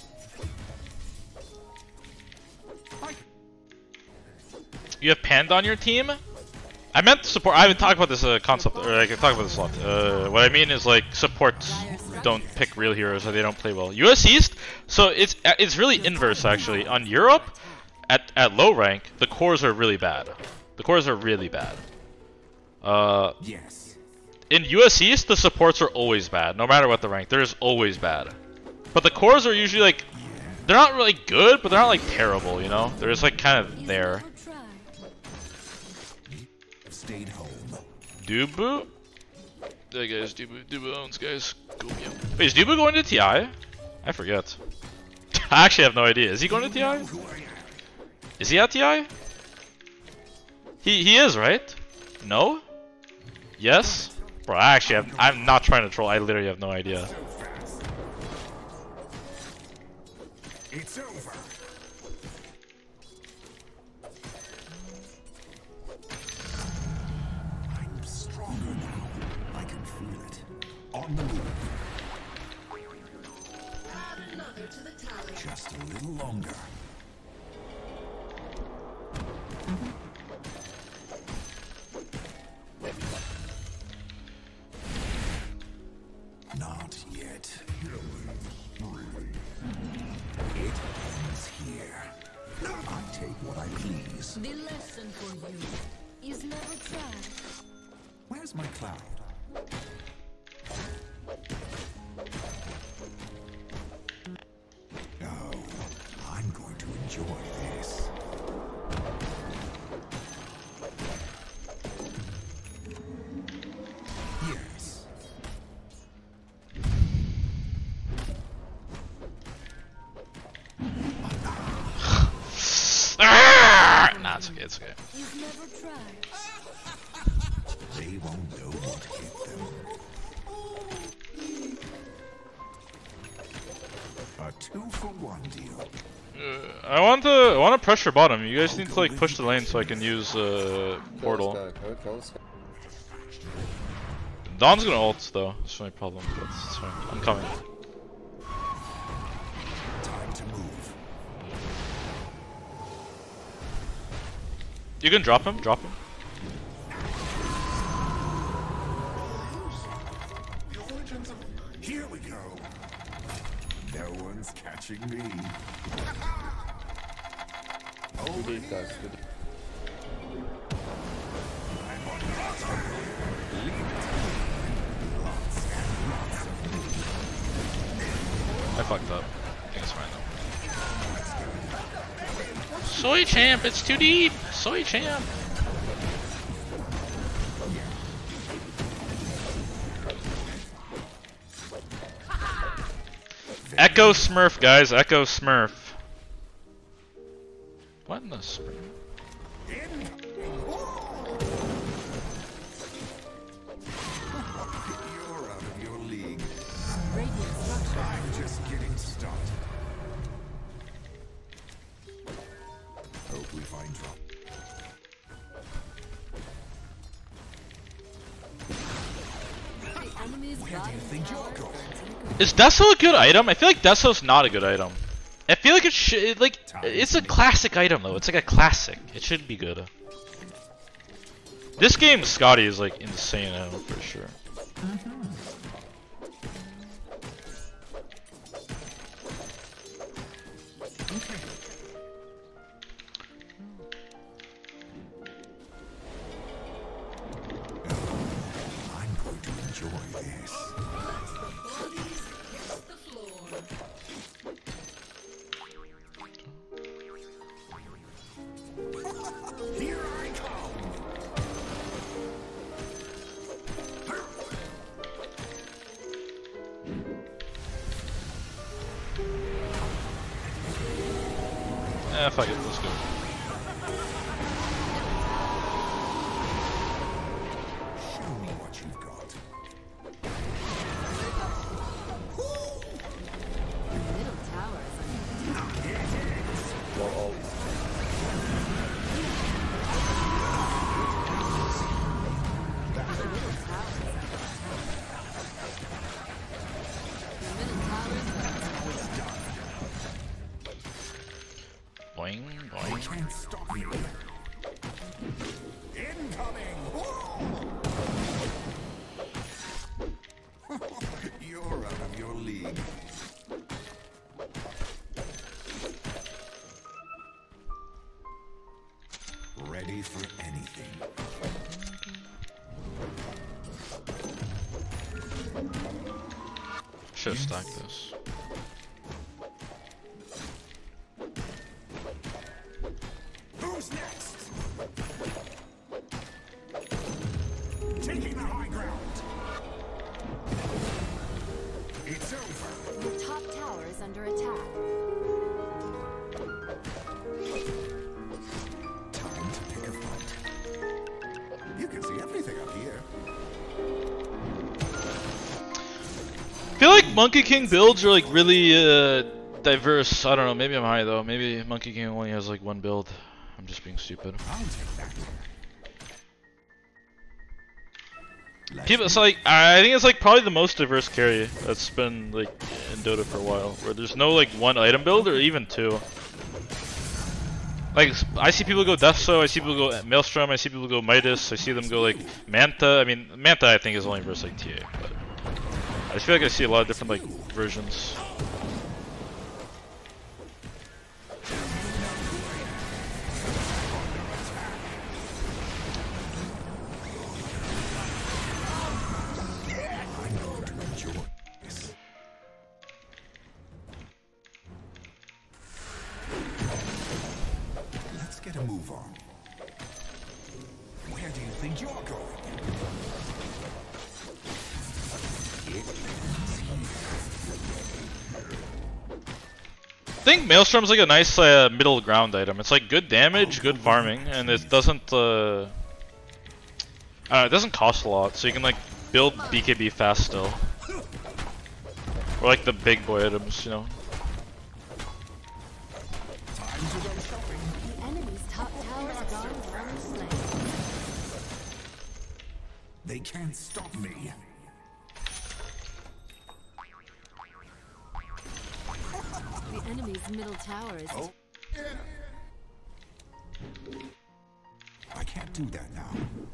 [SPEAKER 2] You have Panda on your team? I meant support. I haven't talked about this concept, or I can talk about this a lot. What I mean is like supports don't pick real heroes, or they don't play well. US East, so it's really inverse actually. On Europe, at low rank, the cores are really bad. The cores are really bad.
[SPEAKER 12] Yes.
[SPEAKER 2] In US East, the supports are always bad, no matter what the rank. They're just always bad. But the cores are usually like, they're not really good, but they're not like terrible, you know? They're just like kind of there.
[SPEAKER 12] Stayed home.
[SPEAKER 2] Dubu? There guys, Dubu owns guys. Go get him. Wait, is Dubu going to TI? I forget. I actually have no idea. Is he going to TI? Is he at TI? He is, right? No? Yes? Bro, I'm not trying to troll. I literally have no idea.
[SPEAKER 12] It's over. I'm stronger now. I can feel it. On the move.
[SPEAKER 14] Add another to the tally.
[SPEAKER 12] Just a little longer. Not yet. It ends here. I take what I please.
[SPEAKER 14] The lesson for you is never try.
[SPEAKER 12] Where's my cloud? Oh, I'm going to enjoy this. Yes.
[SPEAKER 2] Nah, it's okay, it's okay.
[SPEAKER 14] You've never tried.
[SPEAKER 12] They won't know what hit them. A 2-for-1 deal.
[SPEAKER 2] I want to pressure bottom. You guys need to like push the lane so I can use portal. Dawn's gonna ult though. That's my problem. But it's fine. I'm coming.
[SPEAKER 12] Time to move.
[SPEAKER 2] You can drop him. Drop him.
[SPEAKER 12] Here we go. No one's catching me.
[SPEAKER 11] Good deep, guys. Good.
[SPEAKER 2] I fucked up. I think it's fine though. Soy champ, it's too deep. Soy champ. Echo Smurf, guys. Echo Smurf. What in the spring?
[SPEAKER 12] You're out of your league. I'm just getting started. Hope we find drop. Where do you think you're going?
[SPEAKER 2] Is Deso a good item? I feel like Deso's not a good item. I feel like it's a classic item though. It's like a classic. It should be good. This game Scotty is like insane item for sure.
[SPEAKER 12] I'm going to enjoy this. Here I come.
[SPEAKER 2] Fuck it, let's go.
[SPEAKER 12] Show me what you've got.
[SPEAKER 9] Your middle tower is under attack.
[SPEAKER 11] No ult.
[SPEAKER 9] Your middle tower is under attack. Your middle tower is under attack.
[SPEAKER 2] Boing,
[SPEAKER 12] You
[SPEAKER 2] boing.
[SPEAKER 12] can't stop me. Incoming! You're out of your league. Ready for anything.
[SPEAKER 2] Should've stacked this.
[SPEAKER 12] Who's next? Taking the high ground. It's over.
[SPEAKER 9] Your top tower is under attack.
[SPEAKER 12] Time to pick a fight. see everything up here.
[SPEAKER 2] I feel like Monkey King builds are like really diverse. I don't know, maybe I'm high though. Maybe Monkey King only has like one build. I'm just being stupid.
[SPEAKER 12] I'll take that.
[SPEAKER 2] People, it's like I think it's like probably the most diverse carry that's been like in Dota for a while, where there's no like one item build or even two. Like I see people go Deathso, I see people go Maelstrom, I see people go Midas, I see them go like Manta. I mean Manta I think is only versus like TA, but I just feel like I see a lot of different like versions.
[SPEAKER 12] Let's get a move on. Where do you think you're going?
[SPEAKER 2] I think Maelstrom's like a nice middle ground item. It's like good damage, good farming, and it doesn't I don't know, it doesn't cost a lot, so you can like build BKB fast still. Or like the big boy items, you know.
[SPEAKER 14] The enemy's top tower is gone down slain.
[SPEAKER 12] They can't stop me.
[SPEAKER 14] The enemy's middle tower is.
[SPEAKER 12] Oh. I can't do that now.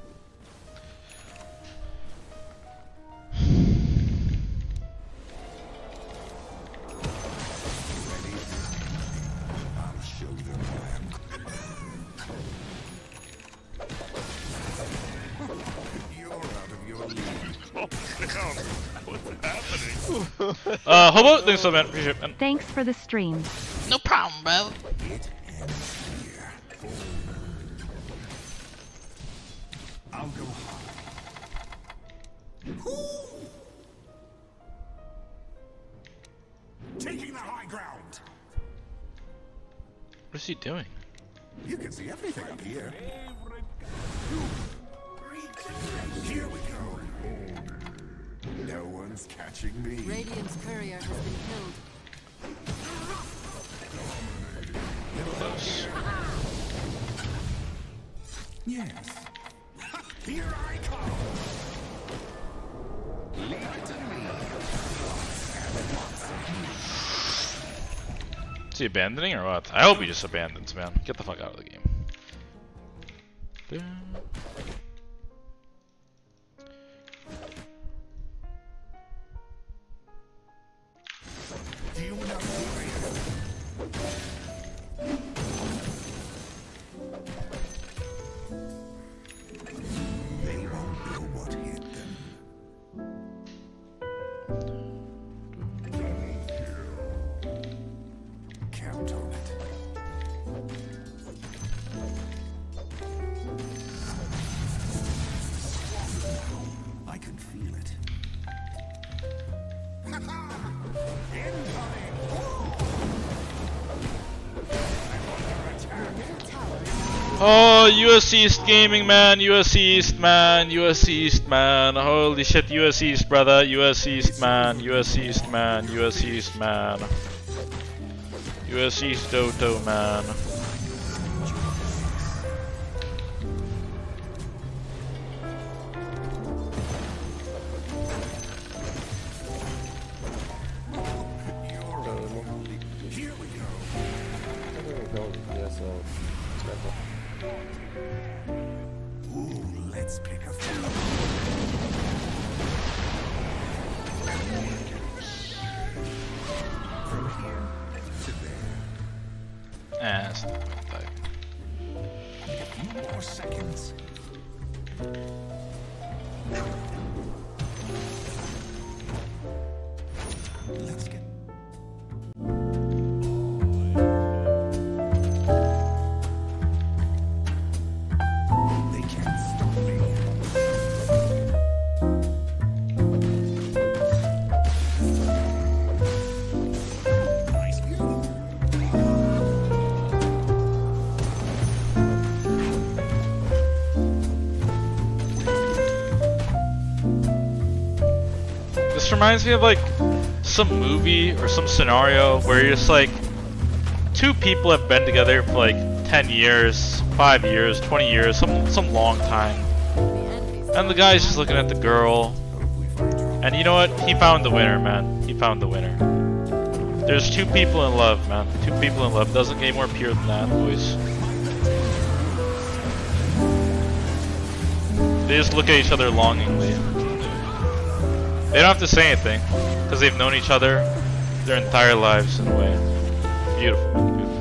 [SPEAKER 12] I'll show them I am. You're out of your league.
[SPEAKER 10] Oh, damn. What's happening?
[SPEAKER 2] Hobo, thanks so man, appreciate it, man.
[SPEAKER 15] Thanks for the stream.
[SPEAKER 13] No problem, bro.
[SPEAKER 12] It ends here. I'll go high. Taking the high ground.
[SPEAKER 2] What is he doing?
[SPEAKER 12] You can see everything up here. Here we go. No one's catching me.
[SPEAKER 9] Radiant's courier has been killed.
[SPEAKER 2] Close.
[SPEAKER 12] Yes. Here I come. Leave it to me.
[SPEAKER 2] Is he abandoning or what? I hope he just abandons, man. Get the fuck out of the game.
[SPEAKER 12] Do you know who I am? They won't know what hit them. Count on it. I can feel it.
[SPEAKER 2] Oh, US East Gaming, man. US East, man. US East, man. Holy shit, US East, brother. US East, man. US East, man. US East, man. US East Doto, man.
[SPEAKER 12] Here we go. Ooh, let's pick a few. From here to there.
[SPEAKER 2] That's not bad.
[SPEAKER 12] A few more seconds. Let's get. They can't stop me.
[SPEAKER 2] This reminds me of like some movie or some scenario where you're just like, two people have been together for like 10 years, 5 years, 20 years, some long time. And the guy's just looking at the girl. And you know what? He found the winner, man. He found the winner. There's two people in love, man. Two people in love. Doesn't get any more pure than that, boys. They just look at each other longingly. They don't have to say anything, because they've known each other their entire lives in a way. Beautiful, man. Beautiful.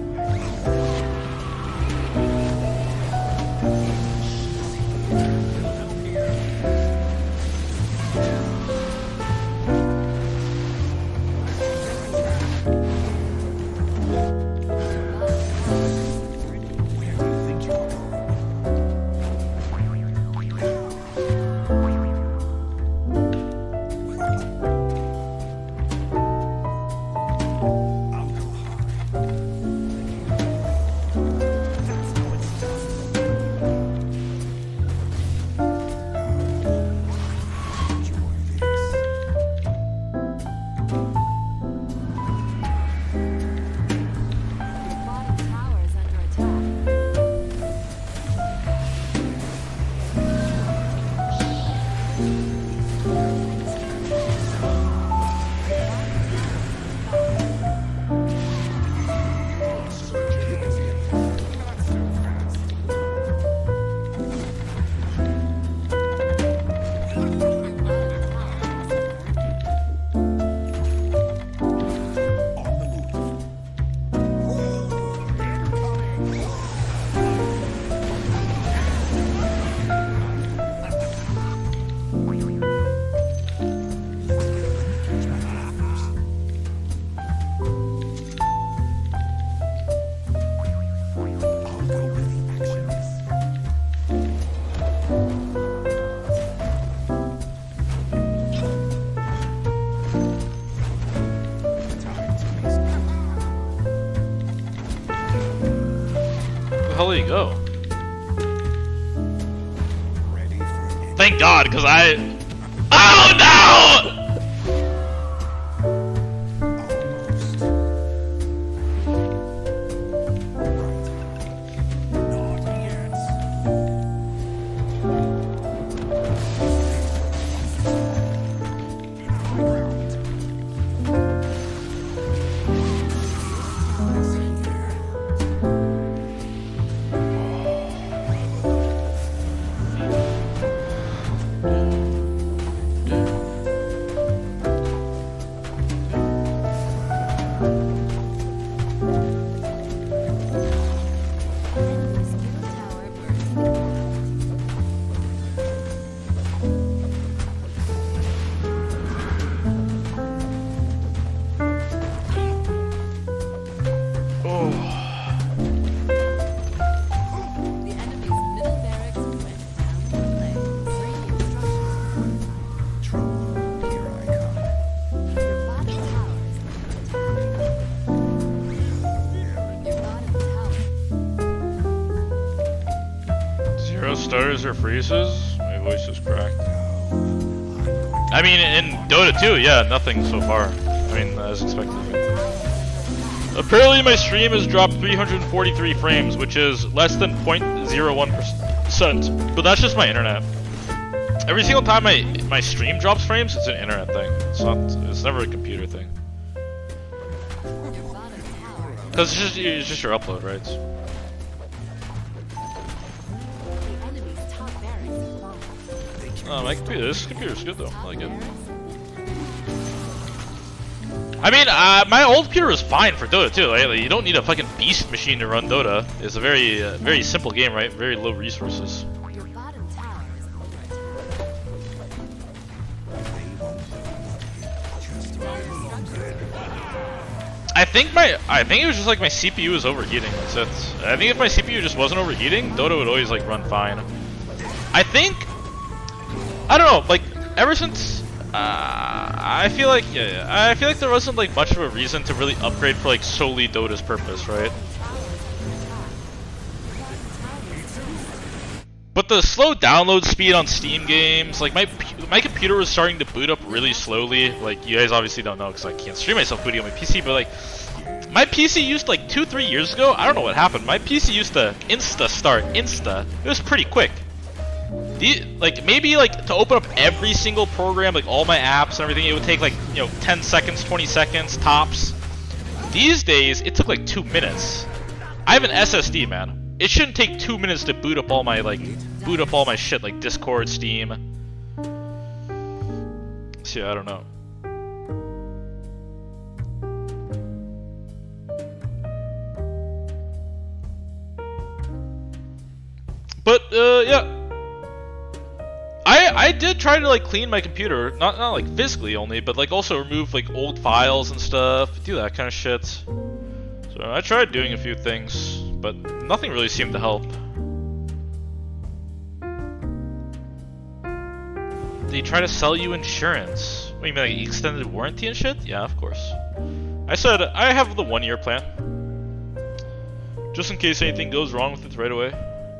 [SPEAKER 2] Where did he go? Thank God, because I... Oh no! Stutters or freezes? My voice is cracked. I mean, in Dota 2, yeah, nothing so far. I mean, as expected. Apparently my stream has dropped 343 frames, which is less than 0.01%. But that's just my internet. Every single time my stream drops frames, it's an internet thing. It's never a computer thing. Because it's just your upload, right? Oh, my computer. This computer's good though. I like it. I mean, my old computer was fine for Dota too. Like, you don't need a fucking beast machine to run Dota. It's a very, very simple game, right? Very low resources. I think it was just like my CPU was overheating. That's it. I think if my CPU just wasn't overheating, Dota would always like run fine. I don't know, like, ever since, I feel like there wasn't, like, much of a reason to really upgrade for, like, solely Dota's purpose, right? But the slow download speed on Steam games, like my computer was starting to boot up really slowly. Like you guys obviously don't know because I can't stream myself booting on my PC, but like my PC used like 2-3 years ago. I don't know what happened. My PC used to start. It was pretty quick. Like maybe like to open up every single program, like all my apps and everything, it would take like 10 seconds, 20 seconds tops. These days it took like 2 minutes. I have an SSD, man. It shouldn't take 2 minutes to boot up all my shit like Discord, Steam. So yeah, I don't know. But yeah. I did try to like clean my computer, not like physically only, but like also remove like old files and stuff, do that kind of shit. So I tried doing a few things, but nothing really seemed to help. They try to sell you insurance. What, you mean like extended warranty and shit? Yeah, of course. I said I have the 1-year plan, just in case anything goes wrong with it right away.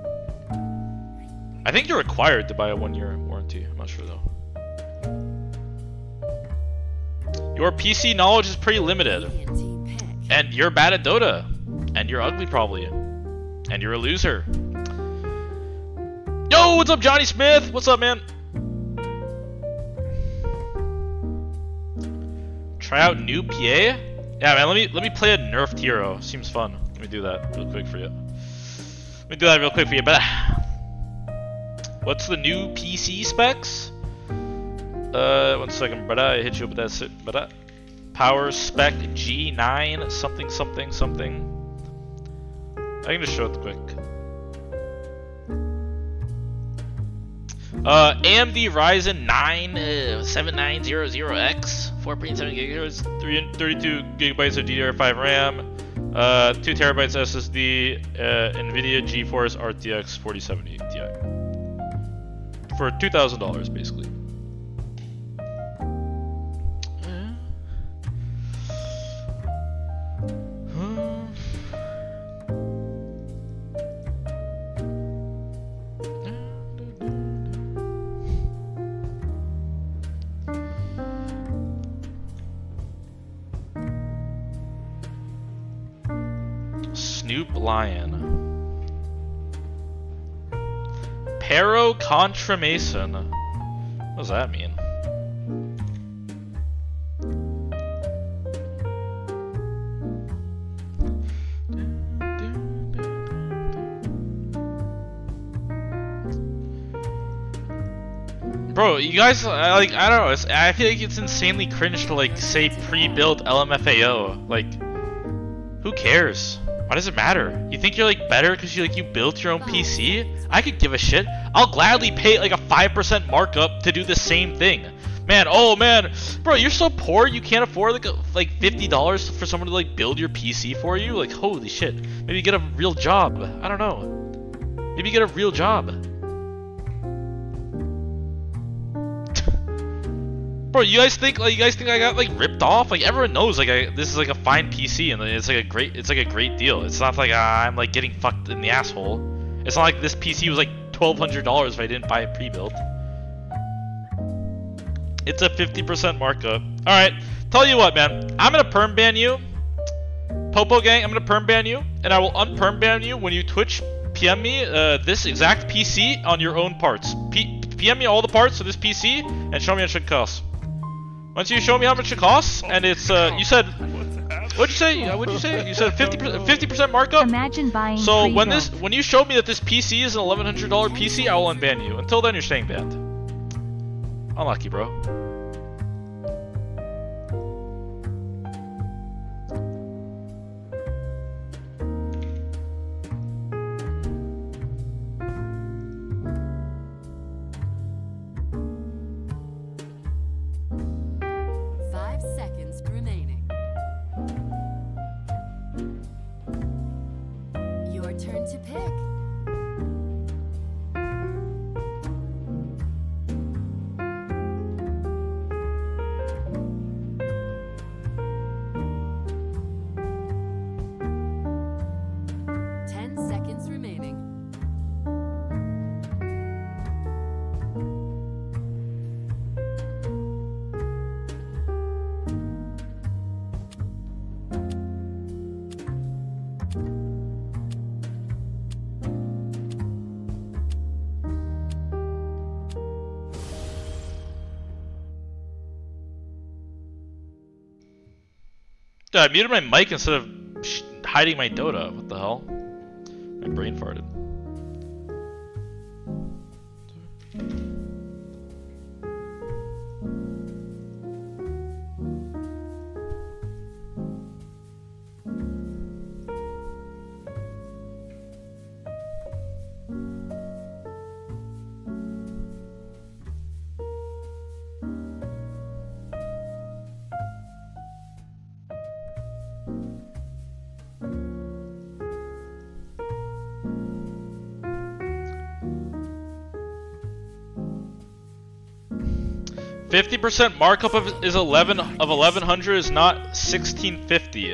[SPEAKER 2] I think you're required to buy a 1-year warranty. I'm not sure though. Your PC knowledge is pretty limited. And you're bad at Dota. And you're ugly probably. And you're a loser. Yo, what's up Johnny Smith? What's up, man? Try out new PA? Yeah, man, let me play a nerfed hero. Seems fun. Let me do that real quick for you. But what's the new PC specs? 1 second, brother. I hit you up with that shit, brother. Power spec G9 something. I can just show it quick. AMD Ryzen 9 7900X, 4.7 GHz, 32 GB of DDR5 RAM, 2 TB SSD, NVIDIA GeForce RTX 4070 Ti. For $2,000 basically. Snoop Lion. Pero Contra Mason. What does that mean? Bro, you guys, like, I don't know, I feel like it's insanely cringe to, like, say pre-built LMFAO. Like, who cares? Why does it matter? You think you're, like, better because you built your own PC? I could give a shit. I'll gladly pay, like, a 5% markup to do the same thing. Man, oh, man. Bro, you're so poor you can't afford, like $50 for someone to, like, build your PC for you? Like, holy shit. Maybe get a real job. I don't know. Maybe get a real job. Bro, you guys think I got like ripped off? Like everyone knows like this is like a fine PC and it's like a great deal. It's not like I'm like getting fucked in the asshole. It's not like this PC was like $1,200 if I didn't buy it pre-built. It's a 50% markup. All right, tell you what, man. I'm gonna perm ban you, Popo Gang. I'm gonna perm ban you, and I will unperm ban you when you Twitch PM me this exact PC on your own parts. PM me all the parts of this PC and show me how much it costs. Once you show me how much it costs, and it's you said, what'd you say? You said 50% markup.
[SPEAKER 15] Imagine buying.
[SPEAKER 2] So when you show me that this PC is an $1,100 PC, I will unban you. Until then, you're staying banned. Unlucky, bro. Dude, I muted my mic instead of hiding my Dota. What the hell? My brain farted. 50% markup is 1100 is not 1650.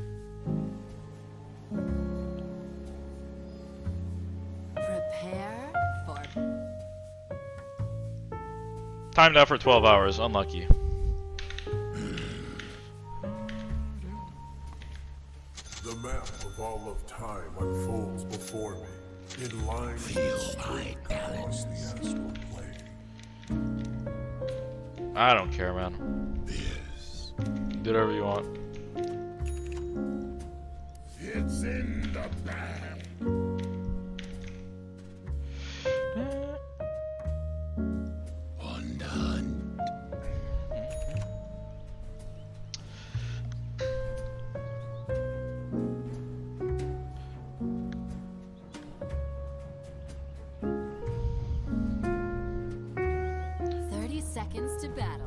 [SPEAKER 9] Prepare for
[SPEAKER 2] Timed out for 12 hours. Unlucky.
[SPEAKER 10] The map of all of time unfolds before me, in line across the astral plane.
[SPEAKER 2] I don't care, man. Do whatever you want.
[SPEAKER 10] It's in the bag.
[SPEAKER 1] On the hunt.
[SPEAKER 9] 30 seconds to battle.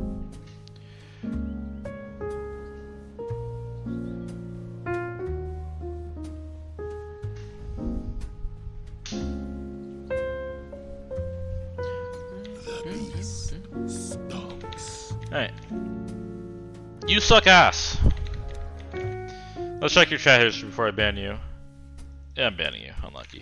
[SPEAKER 2] Alright. You suck ass. Let's check your chat history before I ban you. Yeah, I'm banning you. Unlucky.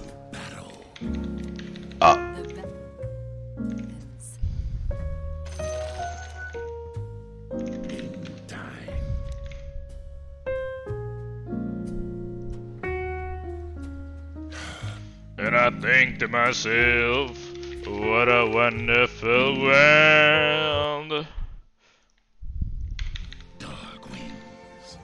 [SPEAKER 2] And I think to myself, what a wonderful world.
[SPEAKER 1] Dark wings.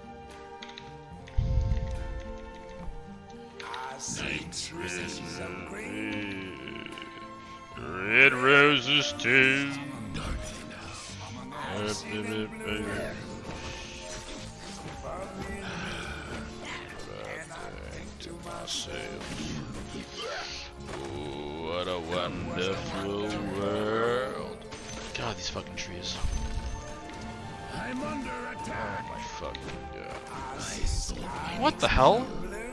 [SPEAKER 12] I see trees of green.
[SPEAKER 2] Red roses too. What a wonderful world. God, these fucking trees.
[SPEAKER 10] I'm under attack.
[SPEAKER 2] Oh my fucking god. What the hell?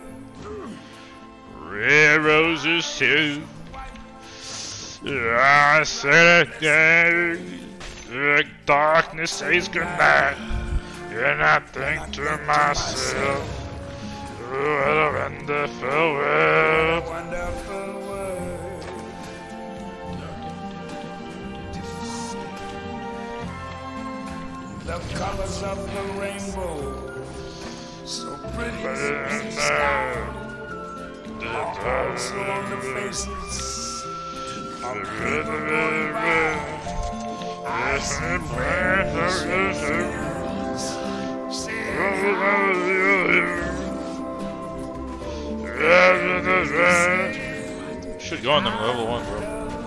[SPEAKER 2] Red roses too. I said again, the darkness says goodnight, and I think to myself, what a wonderful world.
[SPEAKER 12] The colors of the rainbow, so pretty in the sky, are also on the faces of people going by. I see friends
[SPEAKER 2] should go on them level 1, bro.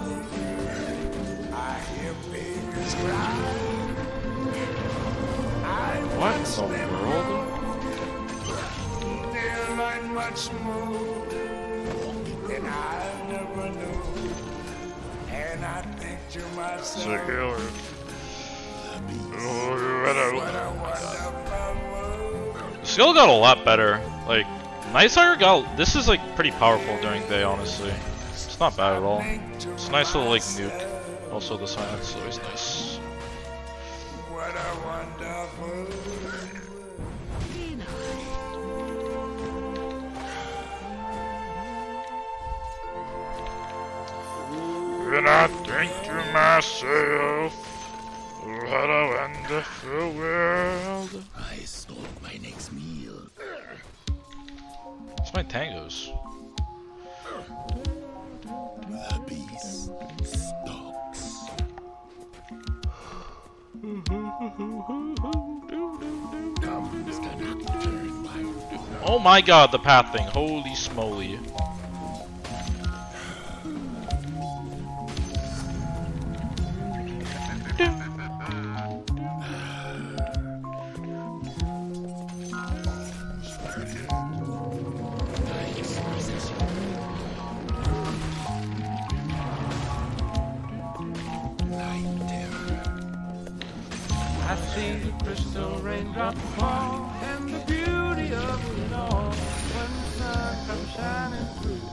[SPEAKER 12] I hear babies cry.
[SPEAKER 2] What in the world?
[SPEAKER 12] They're like much more than I never knew. And I think to myself,
[SPEAKER 2] Sick killer. Skill got a lot better. Like, Nightsire got. This is like pretty powerful during day, honestly. It's not bad at all. It's a nice little like nuke. Also, the silence is always nice.
[SPEAKER 12] what a wonderful.
[SPEAKER 2] And I think to myself, what a wonderful world.
[SPEAKER 1] I stalk my next meal.
[SPEAKER 2] It's my tangos.
[SPEAKER 1] The beast stalks.
[SPEAKER 2] Oh my god, the path thing. Holy smoly.
[SPEAKER 15] I see the crystal raindrop fall and the beauty of it all when the sun comes shining through.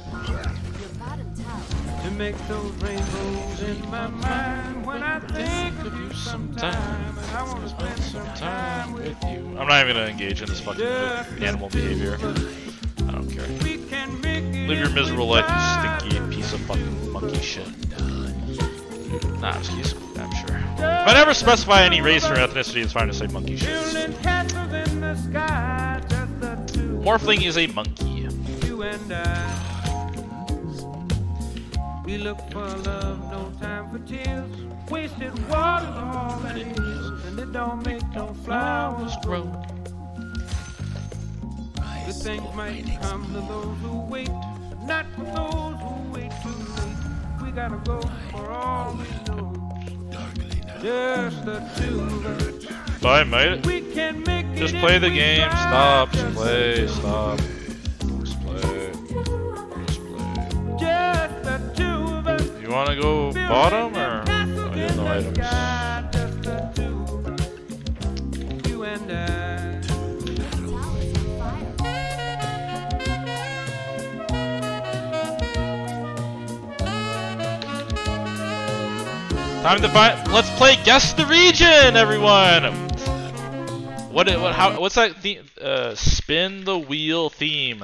[SPEAKER 15] To make those rainbows in my mind when I think of you sometime, and I want to spend some time with you.
[SPEAKER 2] I'm not even gonna engage in this fucking animal behavior. I don't care. Live your miserable life, you stinky piece of fucking monkey shit. Nah, I'm just kidding, I'm sure. If I never specify any race or ethnicity, it's fine to say monkey shit. Morphling is a monkey.
[SPEAKER 15] You and I, we look for love, no time for tears. Wasted water's all that it is, and it don't make no flowers grow. Good things might come to those who wait, but not for those who wait too late. We gotta go for all we know. Just the two of us.
[SPEAKER 2] Bye, mate.
[SPEAKER 15] We can make it.
[SPEAKER 2] Just play the game. Stop. Just play. Stop. Just play. Just play.
[SPEAKER 15] Just the two of us.
[SPEAKER 2] You wanna go bottom or? Oh, you have no items.
[SPEAKER 15] Just the two of us. You and I.
[SPEAKER 2] Time to find. Let's play Guess the Region, everyone. What's that theme? Spin the wheel theme.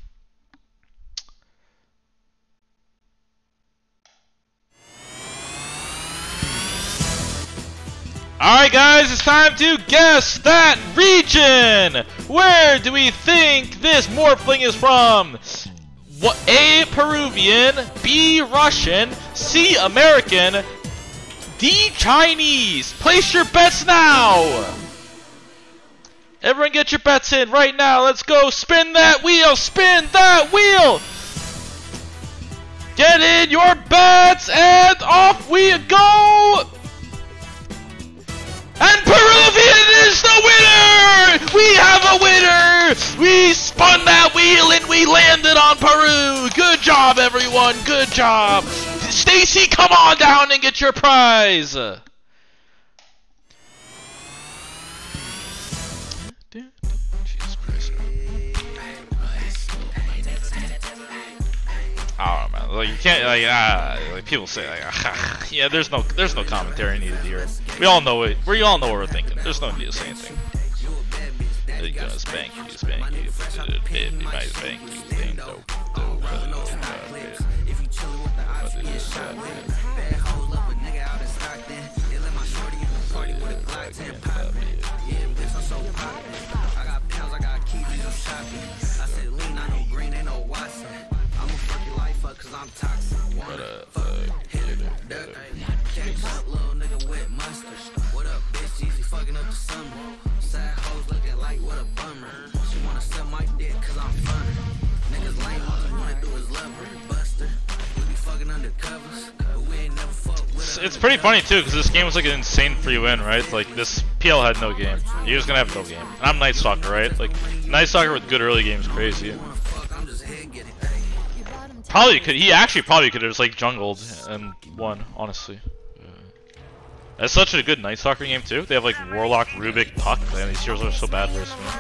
[SPEAKER 2] Alright guys, it's time to guess that region! Where do we think this morphling is from? What, A, Peruvian, B, Russian, C, American, D, Chinese! Place your bets now! Everyone get your bets in right now, let's go! Spin that wheel! Spin that wheel! Get in your bets and off we go! And Peruvian is the winner! We have a winner! We spun that wheel and we landed on Peru! Good job, everyone! Good job! Stacy, come on down and get your prize! Jesus Christ. Oh man, like you can't like people say like yeah, there's no commentary needed here. We all know it. We all know what we're thinking. There's no need to say anything. They're gonna spank you, baby, my spank you, thing, dope. It's pretty funny too, because this game was like an insane free win, right? Like this PL had no game. He was gonna have no game. And I'm Night Stalker, right? Like Night Stalker with good early games, crazy. Probably could. He actually probably could have just like jungled and won, honestly. That's such a good Night Stalker game too. They have like Warlock, Rubik, Puck. Man, these heroes are so bad versus me.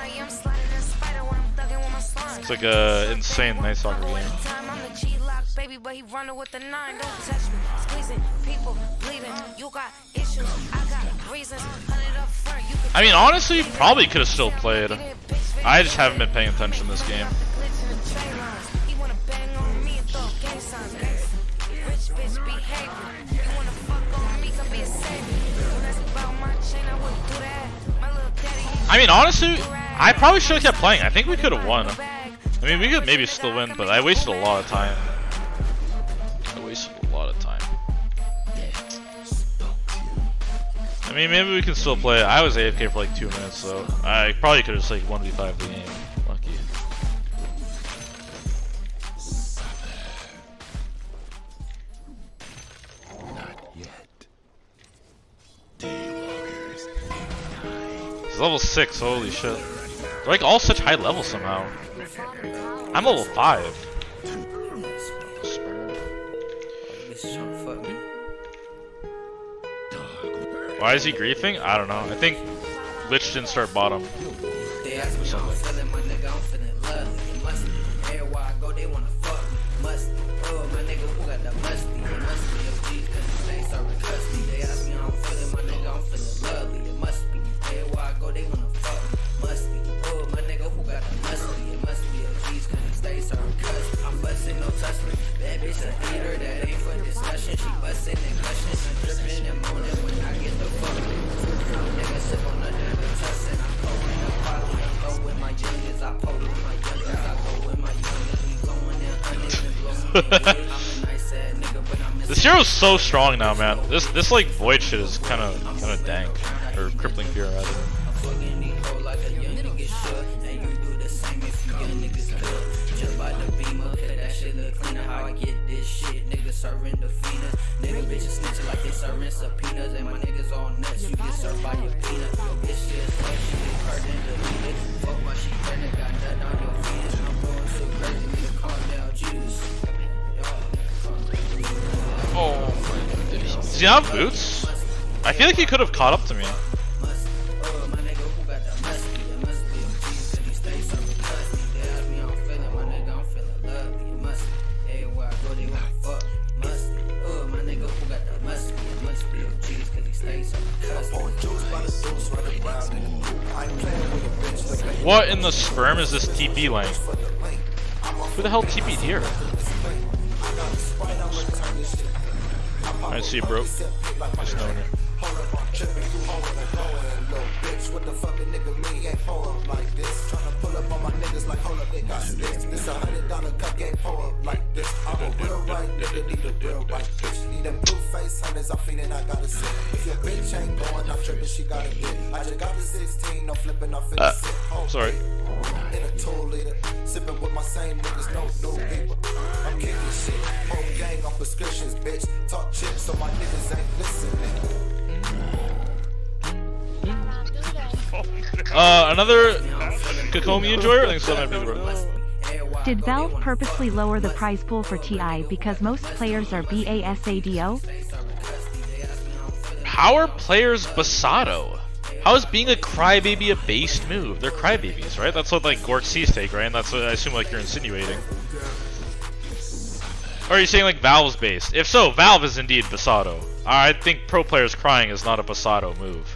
[SPEAKER 2] It's like a insane Night Stalker game.
[SPEAKER 16] Baby, but he running with the 9, don't touch me. Squeezing, people bleeding. You got issues, I got reasons. Up front, you
[SPEAKER 2] I mean, honestly, probably could have still played. I just haven't been paying attention to this game. I mean, honestly, I probably should have kept playing. I think we could have won. I mean, we could maybe still win, but I wasted a lot of time. I mean, maybe we can still play. I was AFK for like 2 minutes, so I probably could have just like 1v5 the game. Lucky. He's level 6, holy shit. They're like all such high levels somehow. I'm level 5. Why is he griefing? I don't know. I think Lich didn't start bottom.
[SPEAKER 6] They ask me how I'm feeling, my nigga, I'm feeling lovely. It must be. Everywhere I go, they wanna fuck me. Must be. Oh, my nigga, who got the musty? It must be OGs, cause they ain't serving custody. They ask me how I'm feeling, my nigga, I'm feeling lovely. It must be. Everywhere I go, they wanna fuck me. Must be. Oh, my nigga, who got the musty? It must be OGs, cause they serving custody. I'm busting, no touch me. That bitch a eater, that ain't for discussion. She busting and gushing, and dripping and moaning when I get the fuck. Nigga sip on the damn tussin'. I'm going up poly, I go with my youngins. I pull with my youngins, I go with my youngins. We going in hundreds and blowing. I'm a nice ass nigga, but I'm
[SPEAKER 2] This hero's so strong now, man. This like void shit is kind of dank, or crippling fear rather.
[SPEAKER 6] fucking these hoes like a young nigga should. And you do the same if you young niggas could. Just by the beamer, cause that shit look cleaner. How I get this shit, niggas serving the fienders. Nigga bitches snitching like they serving subpoenas. And my niggas all nuts, you get served by your peanut. Yo, bitch shit is fuck, she get hurt and deleted. Fuck why she pregnant, got nut on your feet. I'm going so crazy, nigga, calm down, Jesus.
[SPEAKER 2] Oh my goodness. Does he have boots? I feel like he could have caught up to me. What in the sperm is this TP lane? Who the hell TP'd here? I see, bro. Just knowing it.
[SPEAKER 17] What the fuck a nigga me ain't pull up like this. Tryna pull up on my niggas like hold up, they got sticks. This $100 cup ain't pull up like this. I'm a real right nigga, need a real white bitch. Need them blue face hunters, I'm feeling I gotta sit. If your bitch ain't going, I'm tripping, she got a bit. I just got the 16, no flipping, I'm finna sit.
[SPEAKER 2] Sorry.
[SPEAKER 17] In a 2-liter, sipping with my same niggas, no new people. I'm kicking shit, whole gang on prescriptions, bitch. Talk chips so my niggas ain't listening.
[SPEAKER 2] Another Kokomi enjoyer? Thanks so much, bro.
[SPEAKER 18] Did Valve purposely lower the prize pool for TI because most players are BASADO?
[SPEAKER 2] How are players Basato? How is being a crybaby a based move? They're crybabies, right? That's what like Gork C's take, right? And that's what I assume like you're insinuating. Or are you saying like Valve's based? If so, Valve is indeed Basato. I think pro players crying is not a Basato move.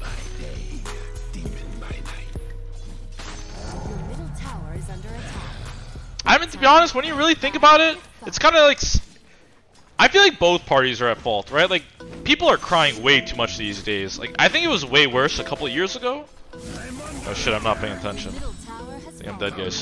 [SPEAKER 2] I mean, to be honest, when you really think about it, it's kind of like... I feel like both parties are at fault, right? Like, people are crying way too much these days. Like, I think it was way worse a couple of years ago. Oh shit, I'm not paying attention. I think I'm dead, guys.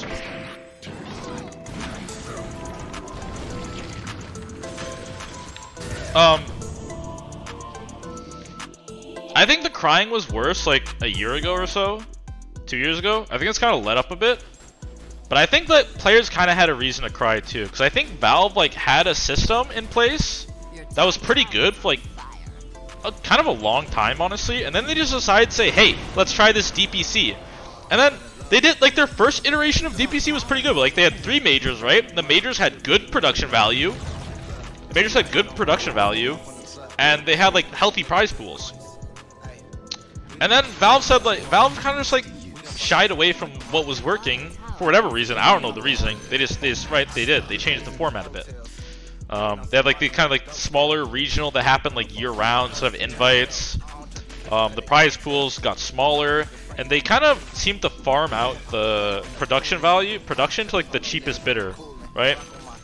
[SPEAKER 2] I think the crying was worse like a year ago or so. 2 years ago. I think it's kind of let up a bit. But I think that players kind of had a reason to cry too, because I think Valve like had a system in place that was pretty good for like kind of a long time, honestly, and then they just decided to say, hey, let's try this DPC. And then they did, like, their first iteration of DPC was pretty good, but like they had 3 majors, right? The majors had good production value. The majors had good production value, and they had like healthy prize pools. And then Valve said, like, Valve kind of just like shied away from what was working. For whatever reason, I don't know the reasoning. They just they changed the format a bit. They had like the kind of like smaller regional that happened like year round instead of invites. The prize pools got smaller, and they kind of seemed to farm out the production to like the cheapest bidder, right?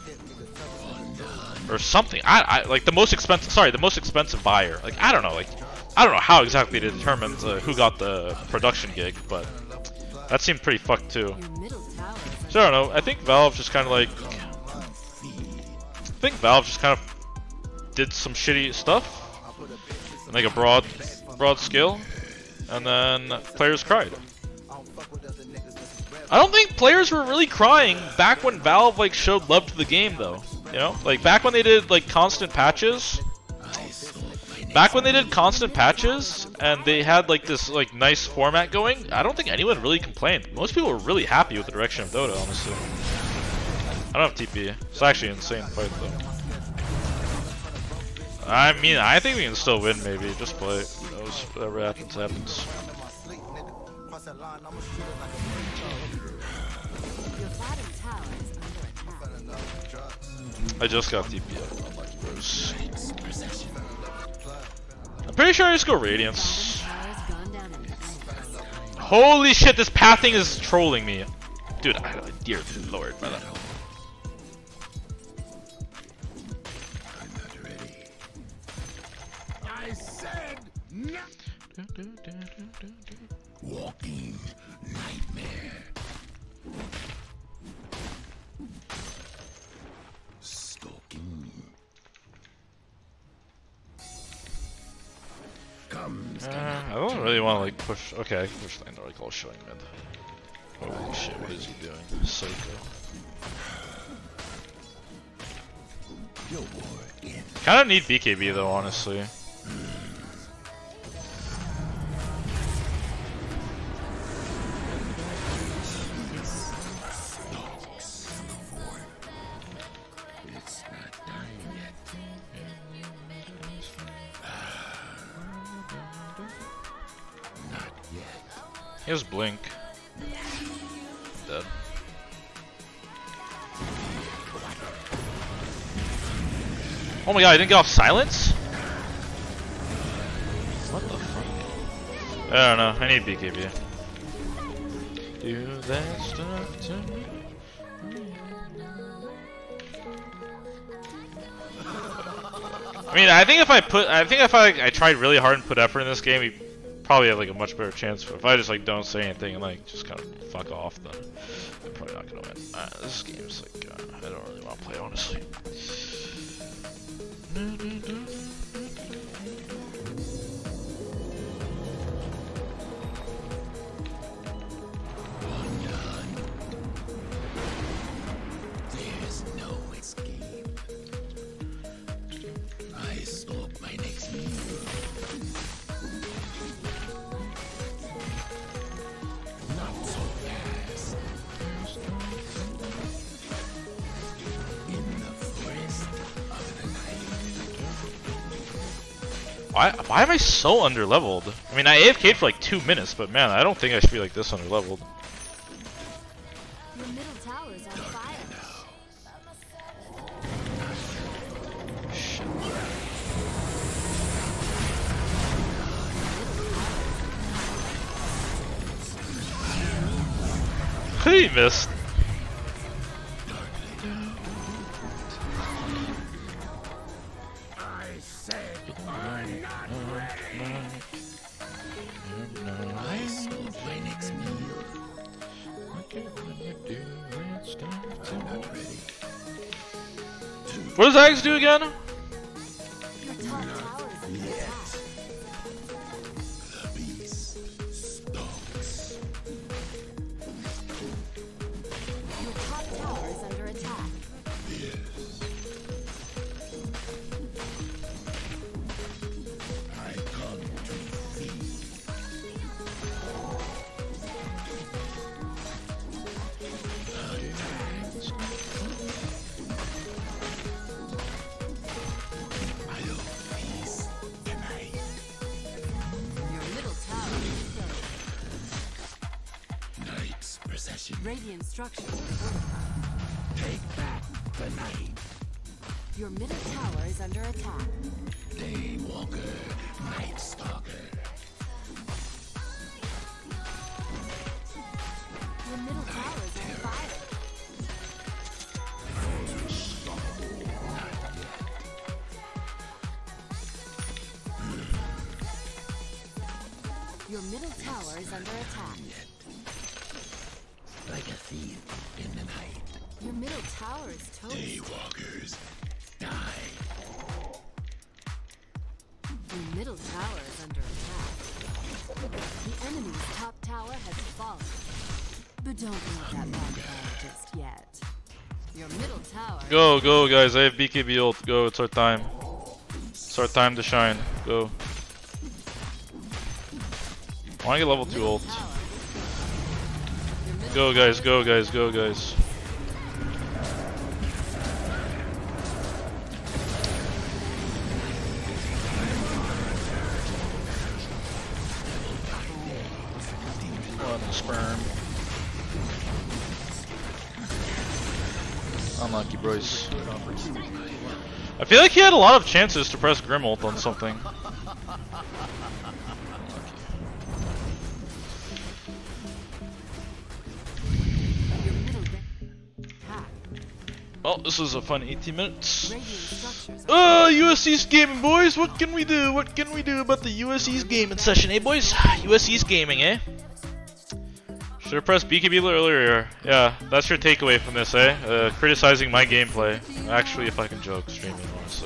[SPEAKER 2] Or something. I like the most expensive buyer. Like I don't know how exactly they determined who got the production gig, but that seemed pretty fucked too. So I don't know. I think Valve just kind of did some shitty stuff and like a broad scale, and then players cried. I don't think players were really crying back when Valve like showed love to the game though. You know, like back when they did like constant patches. back when they did constant patches and they had like this like nice format going, I don't think anyone really complained. Most people were really happy with the direction of Dota, honestly. I don't have TP. It's actually an insane fight though. I mean, I think we can still win maybe. Just play. Who knows? Whatever happens, happens. I just got TP up on like Bruce. I'm pretty sure I just go Radiance. Holy shit, this pathing is trolling me. Dude, dear lord, brother.
[SPEAKER 1] I said no. Walking nightmare. Stalking.
[SPEAKER 2] I don't really want to like push. Okay, I can push lane. I call showing mid. Holy shit, what is he doing? Psycho. Kind of need BKB though, honestly. He has blink. Dead. Oh my god, I didn't get off silence? What the fuck? I don't know, I need BKB. Do that stuff to me. I mean, I think if I tried really hard and put effort in this game, we probably have like a much better chance. If I just like don't say anything and like just kind of fuck off, then I'm probably not gonna win. This game's like I don't really want to play, honestly.
[SPEAKER 1] There's no escape. I stalk my next meal. Not so fast. In the forest of the night.
[SPEAKER 2] Why am I so underleveled? I mean, I AFK'd for like 2 minutes, but man, I don't think I should be like this underleveled.
[SPEAKER 14] Your middle tower is on fire.
[SPEAKER 2] He missed.
[SPEAKER 1] I said I'm not ready. I stalk my next meal. I'm not ready.
[SPEAKER 2] What does Axe do again?
[SPEAKER 1] Not yet. The beast stalks.
[SPEAKER 14] Your top tower is under attack.
[SPEAKER 1] Yes. I come to feed. I'll feast tonight.
[SPEAKER 14] Your middle tower is safe.
[SPEAKER 1] Night's procession.
[SPEAKER 14] Radiant structures.
[SPEAKER 1] Take back the night.
[SPEAKER 14] Your middle tower is under attack.
[SPEAKER 1] Daywalker, Night Stalker.
[SPEAKER 14] Your middle tower is on fire. Your middle tower is under attack.
[SPEAKER 1] Like a thief in the night.
[SPEAKER 14] Your middle tower is toast.
[SPEAKER 1] Daywalkers, die.
[SPEAKER 14] Your middle tower is under attack. The enemy's top tower has fallen. But don't let that backfire just yet. Your middle tower.
[SPEAKER 2] Go, go, guys! I have BKB ult. Go, it's our time. It's our time to shine. Go. I wanna get level 2 ult. Go guys, go guys, go guys. Sperm. Unlucky, bros. I feel like he had a lot of chances to press Grim ult on something. Well, this was a fun 18 minutes. US East Gaming, boys! What can we do? What can we do about the US East Gaming session, eh, boys? US East Gaming, eh? Should have pressed BKB earlier. Yeah, that's your takeaway from this, eh? Criticizing my gameplay. Actually, a fucking joke streaming, honestly.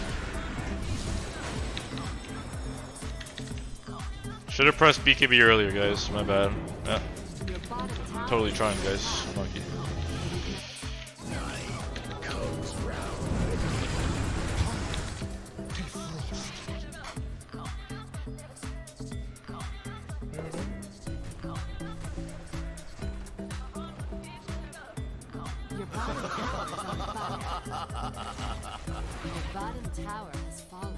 [SPEAKER 2] Should have pressed BKB earlier, guys. My bad. Yeah. Totally trying, guys. Unlucky.
[SPEAKER 9] Your bottom tower has fallen.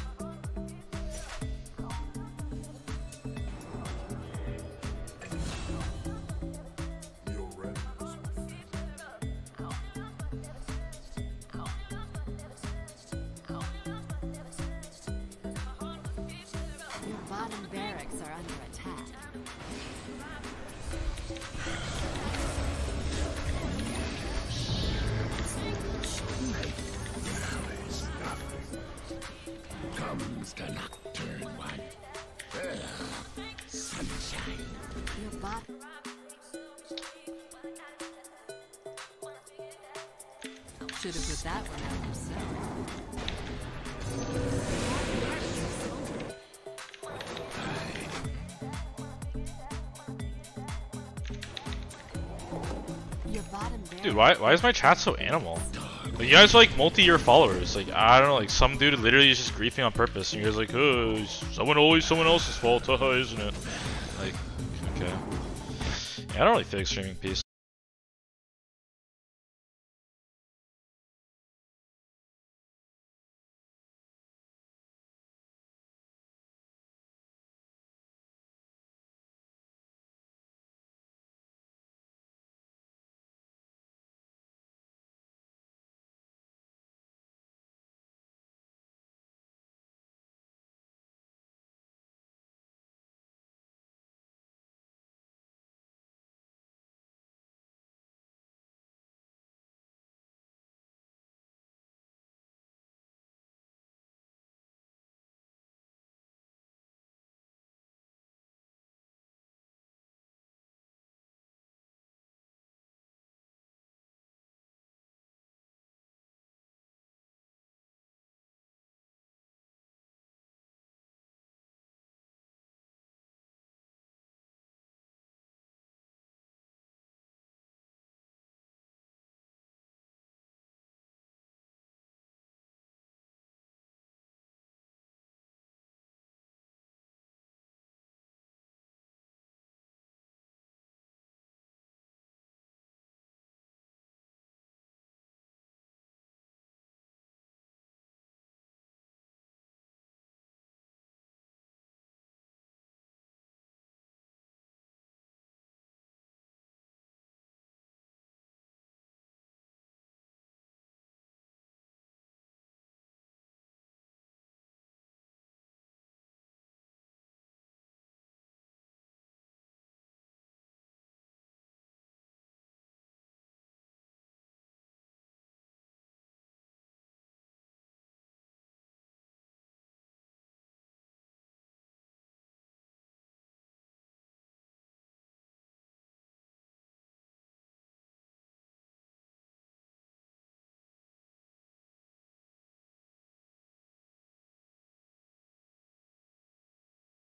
[SPEAKER 9] Your bottom barracks are under attack.
[SPEAKER 1] Comes to Nocturne One. Sunshine.
[SPEAKER 9] Your bottom. Should have put that one out yourself. Your bottom barracks.
[SPEAKER 2] Dude, why is my chat so animal? Like, you guys are like multi-year followers. Like, I don't know, like some dude literally is just griefing on purpose, and you guys are like, oh, always someone else's fault, haha, isn't it? Like, okay. Yeah, I don't really feel like streaming peace.